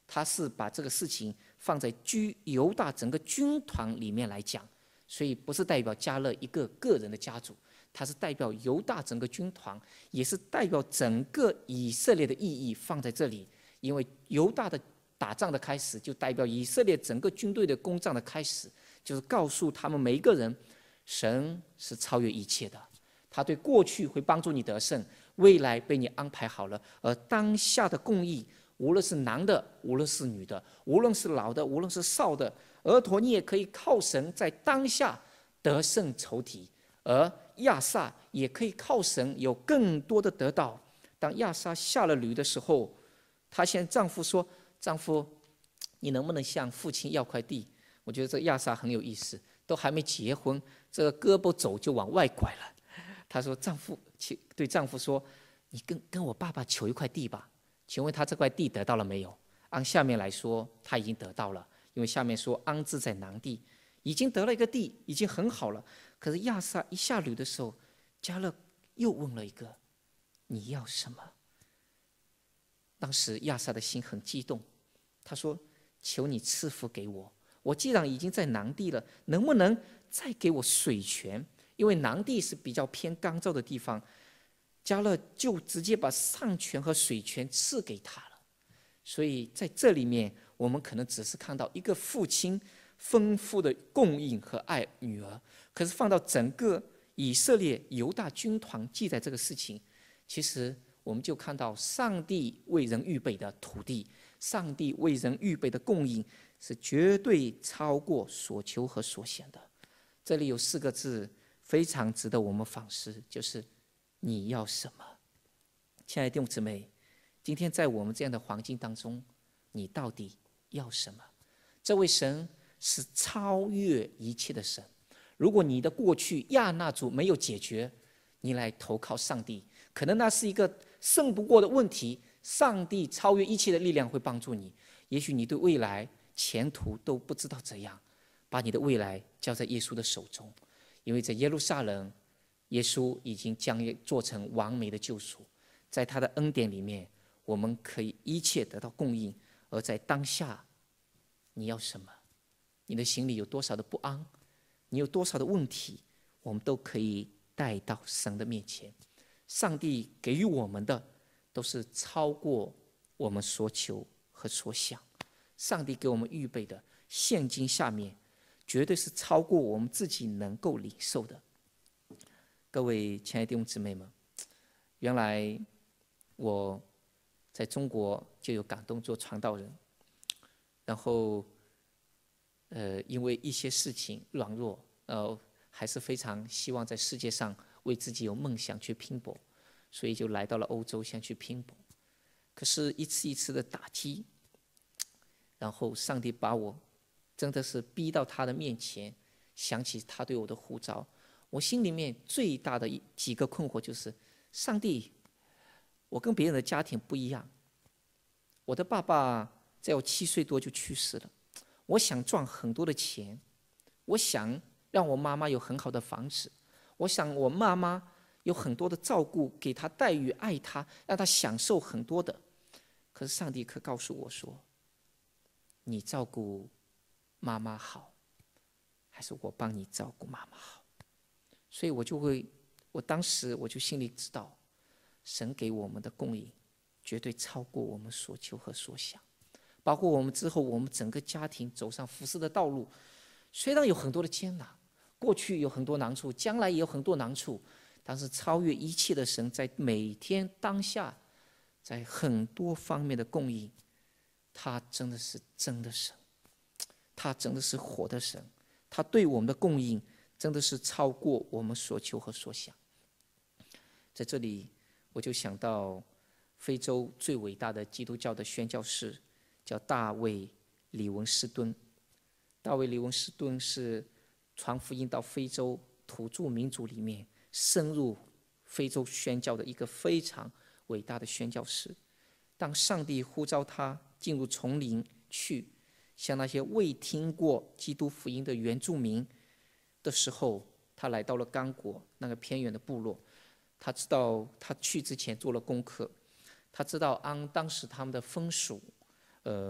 他是把这个事情放在居犹大整个军团里面来讲，所以不是代表迦勒一个个人的家族，它是代表犹大整个军团，也是代表整个以色列的意义放在这里。因为犹大的打仗的开始，就代表以色列整个军队的攻仗的开始，就是告诉他们每一个人，神是超越一切的，他对过去会帮助你得胜，未来被你安排好了，而当下的公义，无论是男的，无论是女的，无论是老的，无论是少的，儿童，你也可以靠神在当下得胜仇敌，而亚萨也可以靠神有更多的得到。当亚萨下了驴的时候，她向丈夫说：“丈夫，你能不能向父亲要块地？”我觉得这亚萨很有意思，都还没结婚，这个胳膊肘就往外拐了。她说：“丈夫，对丈夫说，你跟跟我爸爸求一块地吧。请问他这块地得到了没有？”按下面来说，他已经得到了，因为下面说安置在南地，已经得了一个地，已经很好了。可是亚萨一下驴的时候，迦勒又问了一个：“你要什么？”当时亚萨的心很激动，他说：“求你赐福给我，我既然已经在南地了，能不能再给我水泉？因为南地是比较偏干燥的地方。”迦勒就直接把上泉和水泉赐给他了。所以在这里面，我们可能只是看到一个父亲丰富的供应和爱女儿，可是放到整个以色列犹大军团记载这个事情，其实我们就看到上帝为人预备的土地，上帝为人预备的供应是绝对超过所求和所想的。这里有四个字非常值得我们反思，就是你要什么？亲爱的弟兄姊妹，今天在我们这样的环境当中，你到底要什么？这位神是超越一切的神。如果你的过去亚衲族没有解决，你来投靠上帝，可能那是一个胜不过的问题，上帝超越一切的力量会帮助你。也许你对未来前途都不知道怎样，把你的未来交在耶稣的手中，因为在耶路撒冷，耶稣已经将做成完美的救赎，在他的恩典里面，我们可以一切得到供应。而在当下，你要什么？你的心里有多少的不安？你有多少的问题？我们都可以带到神的面前。上帝给予我们的都是超过我们所求和所想。上帝给我们预备的现今下面，绝对是超过我们自己能够领受的。各位亲爱的弟兄姊妹们，原来我在中国就有感动做传道人，然后呃，因为一些事情软弱，呃，还是非常希望在世界上为自己有梦想去拼搏，所以就来到了欧洲想去拼搏。可是，一次一次的打击，然后上帝把我真的是逼到他的面前，想起他对我的呼召。我心里面最大的几个困惑就是：上帝，我跟别人的家庭不一样，我的爸爸在我七岁多就去世了。我想赚很多的钱，我想让我妈妈有很好的房子，我想我妈妈有很多的照顾，给她待遇，爱她，让她享受很多的。可是上帝可告诉我说：你照顾妈妈好，还是我帮你照顾妈妈好？所以我就会，我当时我就心里知道，神给我们的供应绝对超过我们所求和所想。包括我们之后，我们整个家庭走上服事的道路，虽然有很多的艰难，过去有很多难处，将来也有很多难处，但是超越一切的神，在每天当下，在很多方面的供应，他真的是真的神，他真的是活的神，他对我们的供应真的是超过我们所求和所想。在这里，我就想到非洲最伟大的基督教的宣教士，叫大卫·李文斯敦。大卫·李文斯敦是传福音到非洲土著民族里面，深入非洲宣教的一个非常伟大的宣教士。当上帝呼召他进入丛林去，向那些未听过基督福音的原住民的时候，他来到了刚果那个偏远的部落。他知道他去之前做了功课，他知道按当时他们的风俗，呃，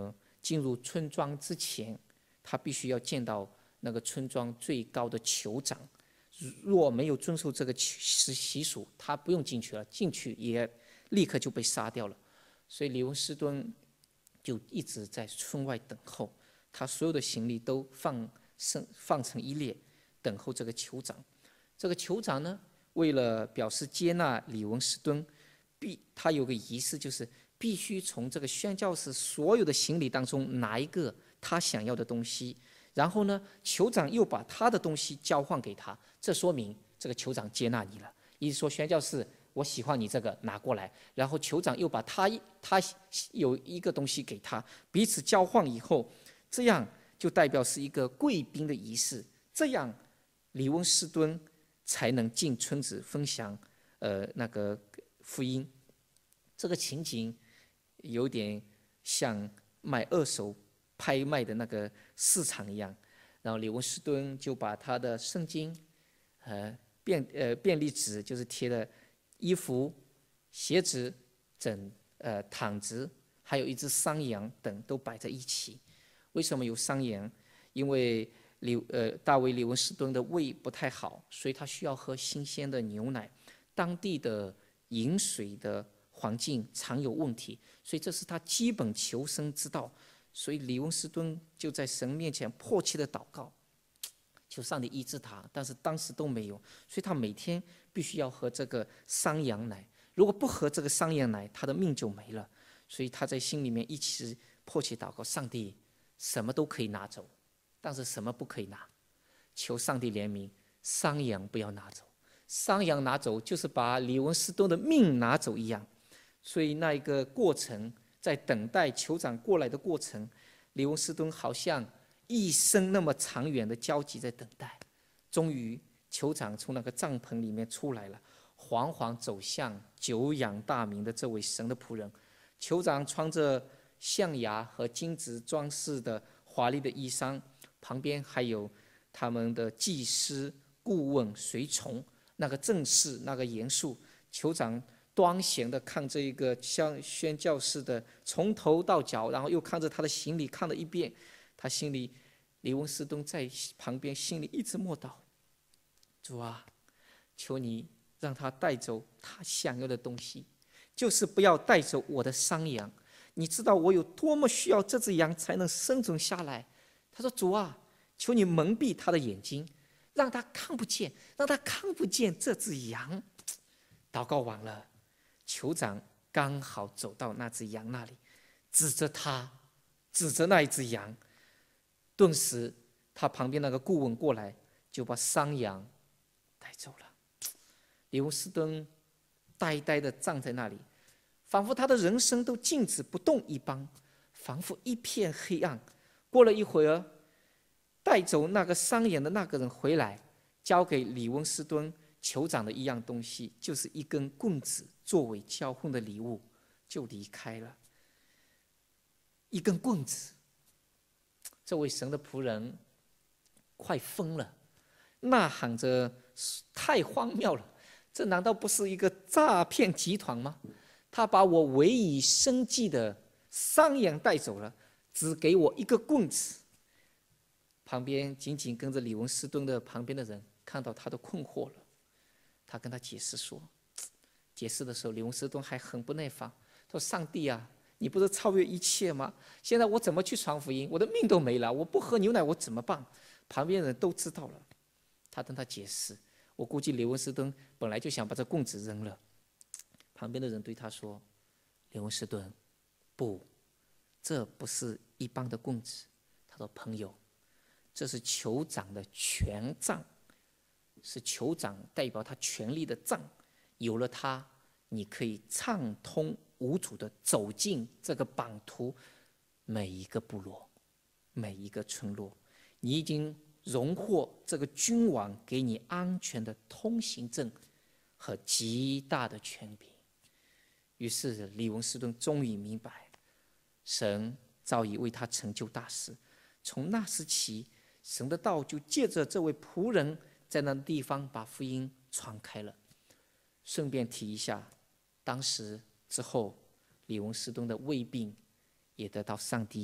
进入村庄之前，他必须要见到那个村庄最高的酋长。若没有遵守这个习俗，他不用进去了，进去也立刻就被杀掉了。所以李文斯敦就一直在村外等候，他所有的行李都放放成一列，等候这个酋长。这个酋长呢，为了表示接纳李文斯敦，必他有个仪式，就是必须从这个宣教士所有的行李当中拿一个他想要的东西，然后呢，酋长又把他的东西交换给他，这说明这个酋长接纳你了。意思说，宣教士，我喜欢你这个，拿过来。然后酋长又把他他有一个东西给他，彼此交换以后，这样就代表是一个贵宾的仪式。这样，李文斯敦才能进村子分享呃那个福音。这个情景有点像卖二手拍卖的那个市场一样。然后李文斯敦就把他的圣经、呃便呃便利纸，就是贴的衣服、鞋子、枕呃毯子，还有一只山羊等都摆在一起。为什么有山羊？因为李呃大卫李文斯敦的胃不太好，所以他需要喝新鲜的牛奶。当地的饮水的环境常有问题，所以这是他基本求生之道。所以李文斯敦就在神面前迫切的祷告，求上帝医治他，但是当时都没有，所以他每天必须要喝这个山羊奶。如果不喝这个山羊奶，他的命就没了。所以他在心里面一直迫切祷告：上帝，什么都可以拿走，但是什么不可以拿？求上帝怜悯，山羊不要拿走。山羊拿走就是把李文斯敦的命拿走一样。所以那一个过程，在等待酋长过来的过程，李文斯敦好像一生那么长远的焦急在等待。终于酋长从那个帐篷里面出来了，缓缓走向久仰大名的这位神的仆人。酋长穿着象牙和金子装饰的华丽的衣裳，旁边还有他们的祭司、顾问、随从，那个正式，那个严肃。酋长端详地看这一个像宣教士的从头到脚，然后又看着他的行李看了一遍。他心里，李文斯敦在旁边心里一直默祷：主啊，求你让他带走他想要的东西，就是不要带走我的山羊。你知道我有多么需要这只羊才能生存下来。他说：主啊，求你蒙蔽他的眼睛，让他看不见，让他看不见这只羊。祷告完了，酋长刚好走到那只羊那里，指着他，指着那一只羊。顿时他旁边那个顾问过来，就把山羊带走了。李文斯敦呆呆地站在那里，仿佛他的人生都静止不动一般，仿佛一片黑暗。过了一会儿，带走那个山羊的那个人回来，交给李文斯敦酋长的一样东西，就是一根棍子作为交换的礼物，就离开了。一根棍子，这位神的仆人快疯了，呐喊着：太荒谬了！这难道不是一个诈骗集团吗？他把我唯一生计的山羊带走了，只给我一个棍子。旁边紧紧跟着李文斯敦的旁边的人看到他的困惑了，他跟他解释说，解释的时候，李文斯敦还很不耐烦，说：上帝啊，你不是超越一切吗？现在我怎么去传福音？我的命都没了，我不喝牛奶我怎么办？旁边人都知道了。他跟他解释，我估计李文斯敦本来就想把这棍子扔了。旁边的人对他说：李文斯敦，不，这不是一般的棍子。他说：朋友，这是酋长的权杖，是酋长代表他权力的杖，有了它，你可以畅通无阻地走进这个版图每一个部落，每一个村落。你已经荣获这个君王给你安全的通行证和极大的权柄。于是李文斯敦终于明白，神早已为他成就大事。从那时起，神的道就借着这位仆人在那地方把福音传开了。顺便提一下，当时之后，李文斯敦的胃病也得到上帝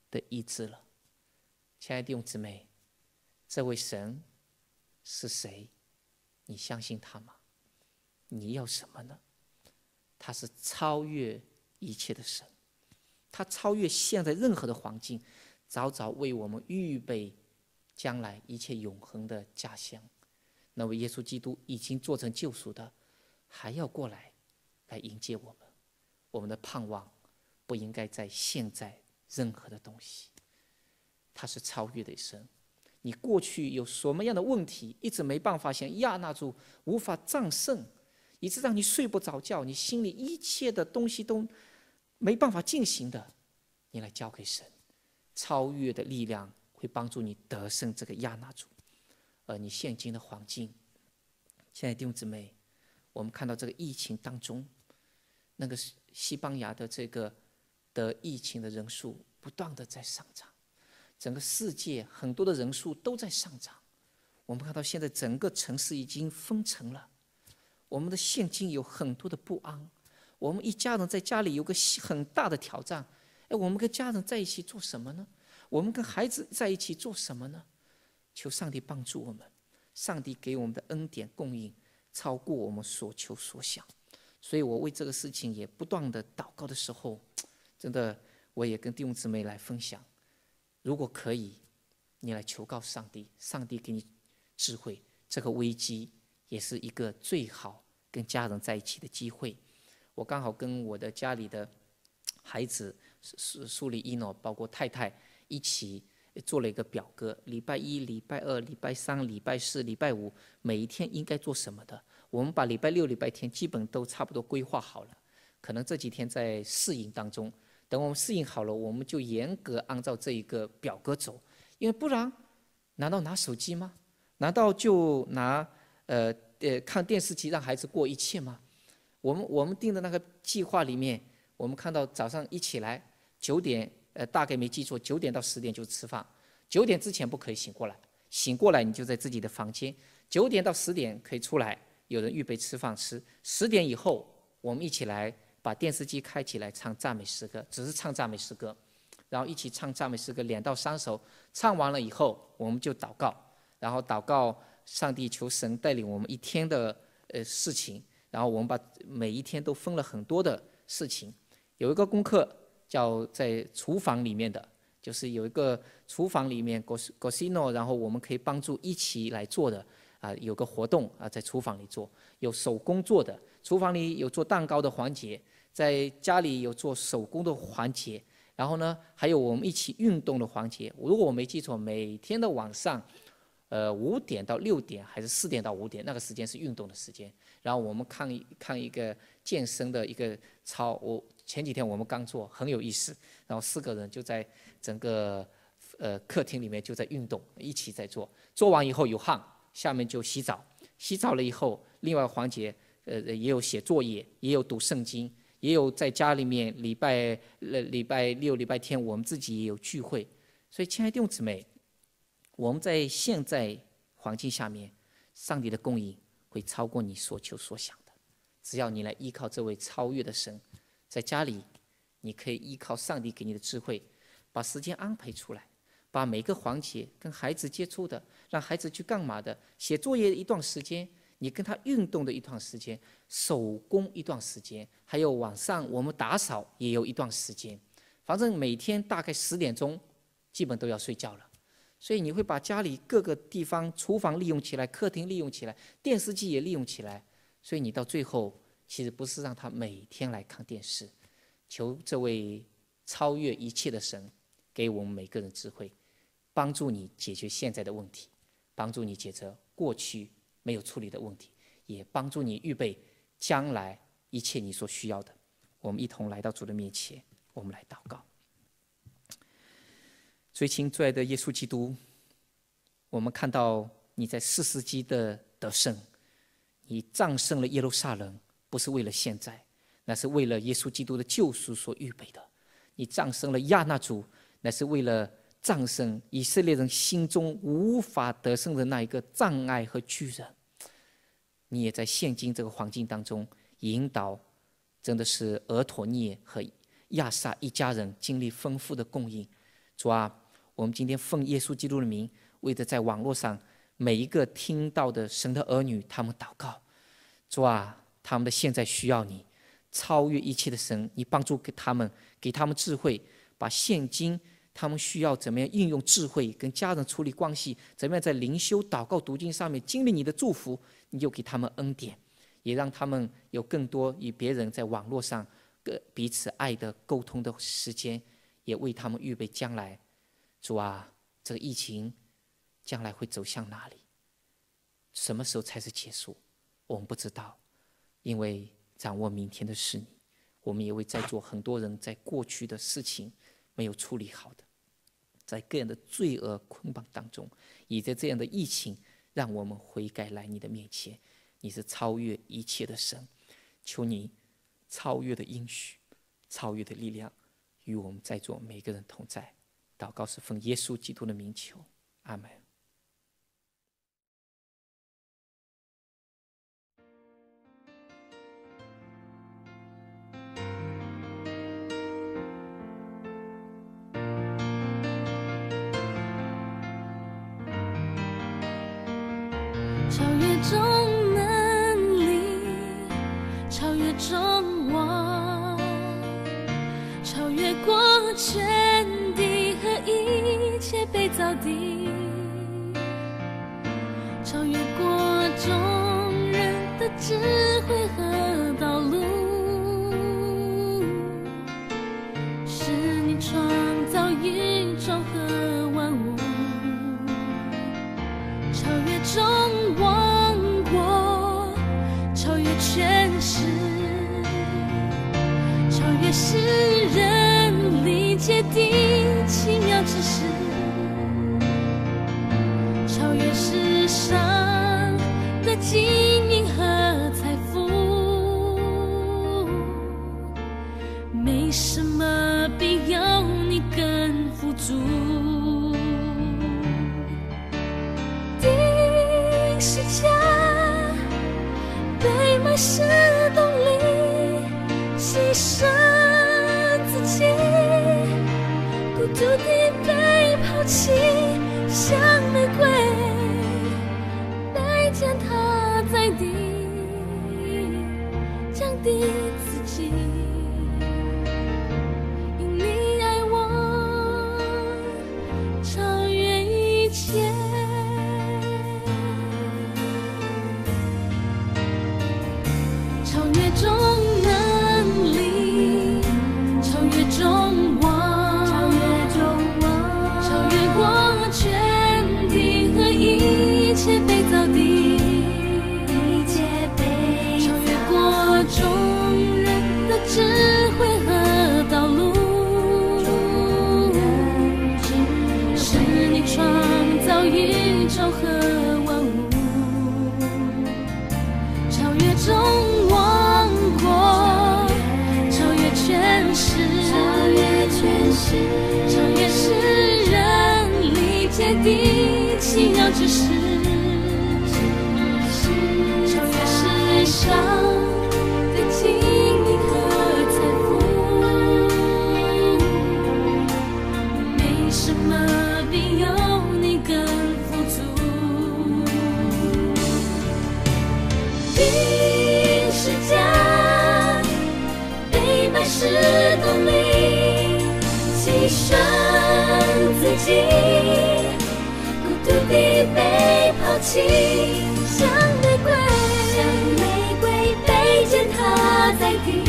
的医治了。亲爱的弟兄姊妹，这位神是谁？你相信他吗？你要什么呢？他是超越一切的神，他超越现在任何的环境，早早为我们预备将来一切永恒的家乡。那位耶稣基督已经做成救赎的，还要过来来迎接我们。我们的盼望不应该在现在任何的东西，他是超越的神。你过去有什么样的问题，一直没办法像亚那族无法战胜，以致让你睡不着觉，你心里一切的东西都没办法进行的，你来交给神，超越的力量会帮助你得胜这个亚那族。而你现今的环境，亲爱的弟兄姊妹，我们看到这个疫情当中，那个西班牙的这个得疫情的人数不断的在上涨，整个世界很多的人数都在上涨。我们看到现在整个城市已经封城了，我们的现今有很多的不安。我们一家人在家里有个很大的挑战，哎，我们跟家人在一起做什么呢？我们跟孩子在一起做什么呢？求上帝帮助我们，上帝给我们的恩典供应超过我们所求所想。所以我为这个事情也不断的祷告的时候，真的我也跟弟兄姊妹来分享，如果可以，你来求告上帝，上帝给你智慧，这个危机也是一个最好跟家人在一起的机会。我刚好跟我的家里的孩子苏里伊诺，包括太太一起做了一个表格，礼拜一、礼拜二、礼拜三、礼拜四、礼拜五，每一天应该做什么的。我们把礼拜六、礼拜天基本都差不多规划好了，可能这几天在适应当中。等我们适应好了，我们就严格按照这一个表格走，因为不然，难道拿手机吗？难道就拿呃呃看电视机让孩子过一切吗？我们我们定的那个计划里面，我们看到早上一起来九点，呃大概没记错，九点到十点就吃饭，九点之前不可以醒过来，醒过来你就在自己的房间，九点到十点可以出来，有人预备吃饭吃，十点以后我们一起来把电视机开起来唱赞美诗歌，只是唱赞美诗歌，然后一起唱赞美诗歌两到三首，唱完了以后我们就祷告，然后祷告上帝求神带领我们一天的呃事情，然后我们把每一天都分了很多的事情，有一个功课叫在厨房里面的，就是有一个厨房里面 Gosino， 然后我们可以帮助一起来做的啊，有个活动啊，在厨房里做，有手工做的，厨房里有做蛋糕的环节，在家里有做手工的环节，然后呢，还有我们一起运动的环节。如果我没记错，每天的晚上，呃，五点到六点还是四点到五点，那个时间是运动的时间。然后我们看一看一个健身的一个操，我前几天我们刚做，很有意思。然后四个人就在整个呃客厅里面就在运动，一起在做。做完以后有汗，下面就洗澡。洗澡了以后，另外环节呃也有写作业，也有读圣经，也有在家里面礼拜呃礼拜六、礼拜天我们自己也有聚会。所以，亲爱的弟兄姊妹，我们在现在环境下面，上帝的供应会超过你所求所想的。只要你来依靠这位超越的神，在家里，你可以依靠上帝给你的智慧，把时间安排出来，把每个环节跟孩子接触的，让孩子去干嘛的，写作业一段时间，你跟他运动的一段时间，手工一段时间，还有晚上我们打扫也有一段时间，反正每天大概十点钟，基本都要睡觉了。所以你会把家里各个地方，厨房利用起来，客厅利用起来，电视机也利用起来。所以你到最后，其实不是让他每天来看电视，求这位超越一切的神，给我们每个人智慧，帮助你解决现在的问题，帮助你解决过去没有处理的问题，也帮助你预备将来一切你所需要的。我们一同来到主的面前，我们来祷告。最亲最爱的耶稣基督，我们看到你在四世纪的得胜，你战胜了耶路撒冷，不是为了现在，那是为了耶稣基督的救赎所预备的。你战胜了亚那族，那是为了战胜以色列人心中无法得胜的那一个障碍和巨人。你也在现今这个环境当中引导，真的是俄陀涅和亚萨一家人经历丰富的供应。 主啊，我们今天奉耶稣基督的名，为着在网络上每一个听到的神的儿女，他们祷告。主啊，他们的现在需要你，超越一切的神，你帮助给他们，给他们智慧，把现今他们需要怎么样运用智慧跟家人处理关系，怎么样在灵修祷告读经上面经历你的祝福，你就给他们恩典，也让他们有更多与别人在网络上彼此爱的沟通的时间，也为他们预备将来。主啊，这个疫情将来会走向哪里？什么时候才是结束？我们不知道，因为掌握明天的是你。我们也为在座很多人在过去的事情没有处理好的，在个人的罪恶捆绑当中，也在这样的疫情让我们悔改来你的面前。你是超越一切的神，求你超越的应许，超越的力量与我们在座每个人同在。祷告是奉耶稣基督的名求，阿们。 超越众能力，超越众望，超越过全地和一切被造的，超越过众人的智慧和道路，是你创造宇宙和万物，超越众王国，超越权势，超越世人理解的奇妙之事，超越世上的金银和财富，没什么比有你更富足。定是家被埋是动力，牺牲自己，孤独地被抛弃，像玫瑰被践踏在地，降低自己，因你爱我超越一切。超越众能力，超越众望，超越众望，超越过全地和一切被造的，一切被超越过众人的智慧和道路，是你创造宇宙和万物，超越众。超越权势，超越世人理解的奇妙之事，超越世上的金银和财富，没什么比有你更富足。定是家被埋是动力，牺牲自己，孤独地被抛弃，像玫瑰，像玫瑰被践踏在地，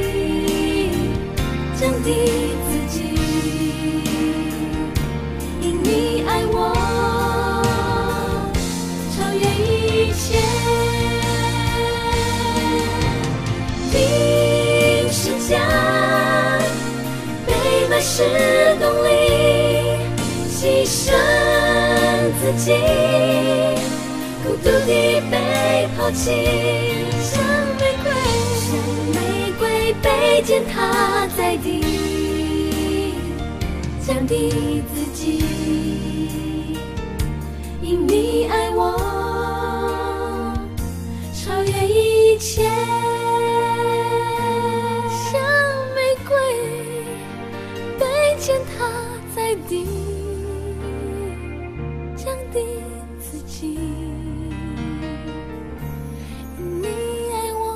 降低自己，因你爱我超越一切。定是家被埋是动力，牺牲自己，孤独地被抛弃，像玫瑰，像玫瑰被践踏在地，降低自己，因你爱我超越一切。践踏在地， 低，降低自己。你爱我，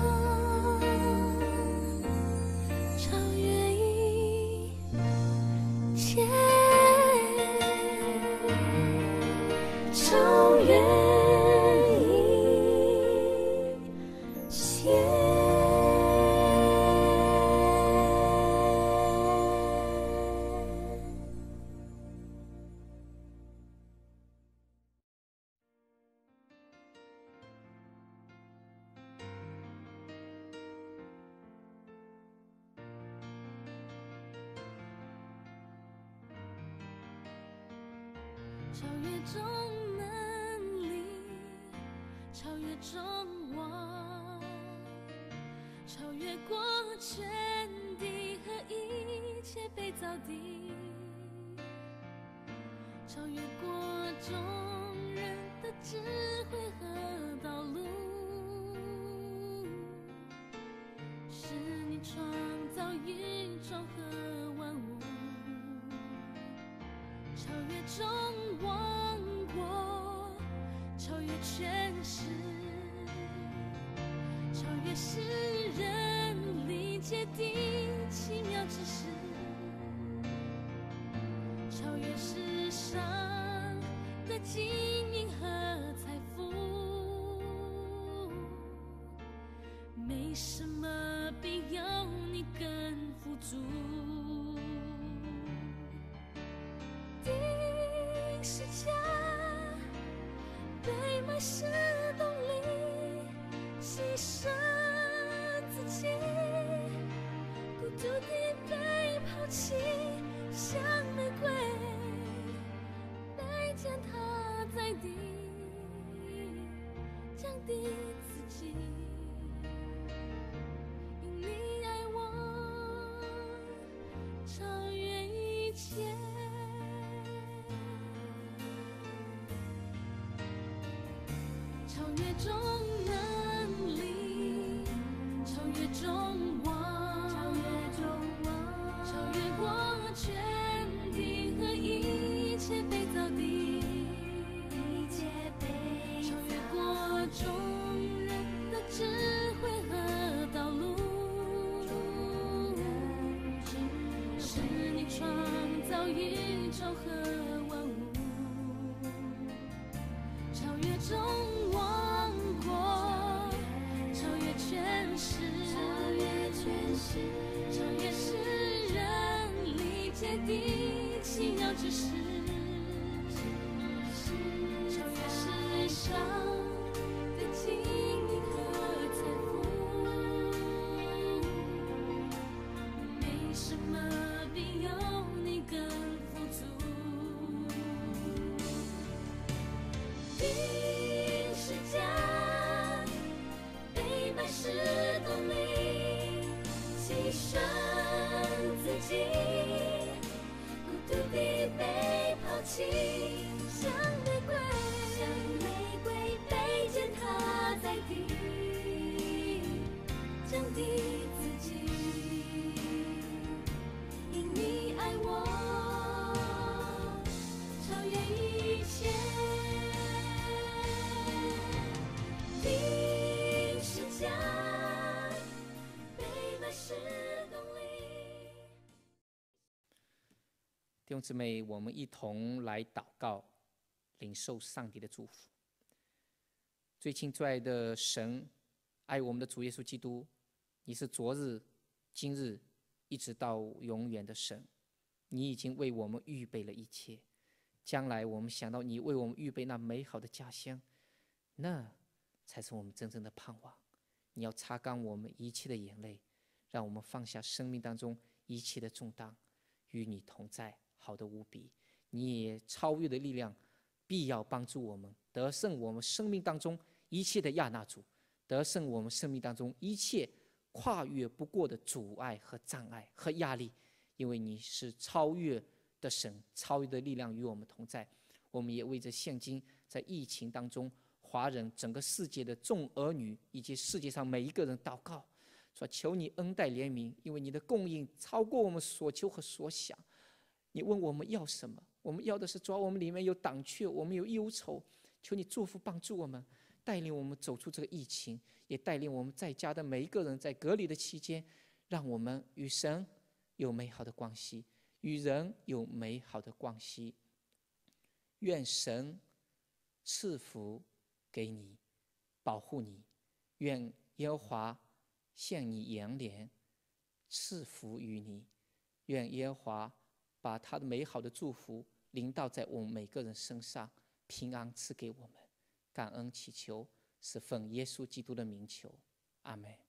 超越一切，超越一切。超越众能力，超越众望，超越过全地和一切被造的，超越过众人的智慧和道路，是你创造宇宙和万物。超越众王国，超越权势，超越世人理解的奇妙知识，超越世上的金银和财富，没什么比有你更富足。十架被埋是动力，牺牲自己，孤独地被抛弃，像玫瑰被践踏在地，降低自己。因你爱我，超越一切。超越众能力，超越众望，超越众望，超越过全地和一切被造的，一切被超越过众人的智慧和道路，是你创造宇宙和万物，超越众王国，超越权势，超越权势，超越世人理解的奇妙知识，超越世上的金银和财富，没什么比有你更富足。十架被埋是动力，牺牲自己，孤独地被抛弃，像玫瑰，像玫瑰被践踏在地，降低自己。因你爱我，超越一切。定十架被埋是动力。 弟兄姊妹，我们一同来祷告，领受上帝的祝福。最亲最爱的神，爱我们的主耶稣基督，你是昨日、今日一直到永远的神，你已经为我们预备了一切。将来我们想到你为我们预备那美好的家乡，那才是我们真正的盼望。你要擦干我们一切的眼泪，让我们放下生命当中一切的重担，与你同在，好的无比。你也超越的力量必要帮助我们得胜我们生命当中一切的亚纳主，得胜我们生命当中一切跨越不过的阻碍和障碍和压力，因为你是超越的神，超越的力量与我们同在。我们也为着现今在疫情当中华人整个世界的众儿女以及世界上每一个人祷告，说求你恩待怜悯，因为你的供应超过我们所求和所想。 你问我们要什么？我们要的是主要我们里面有胆怯，我们有忧愁，求你祝福帮助我们，带领我们走出这个疫情，也带领我们在家的每一个人在隔离的期间，让我们与神有美好的关系，与人有美好的关系。愿神赐福给你，保护你，愿耶和华向你扬脸，赐福于你，愿耶和华把他的美好的祝福临到在我们每个人身上，平安赐给我们。感恩祈求，是奉耶稣基督的名求，阿们。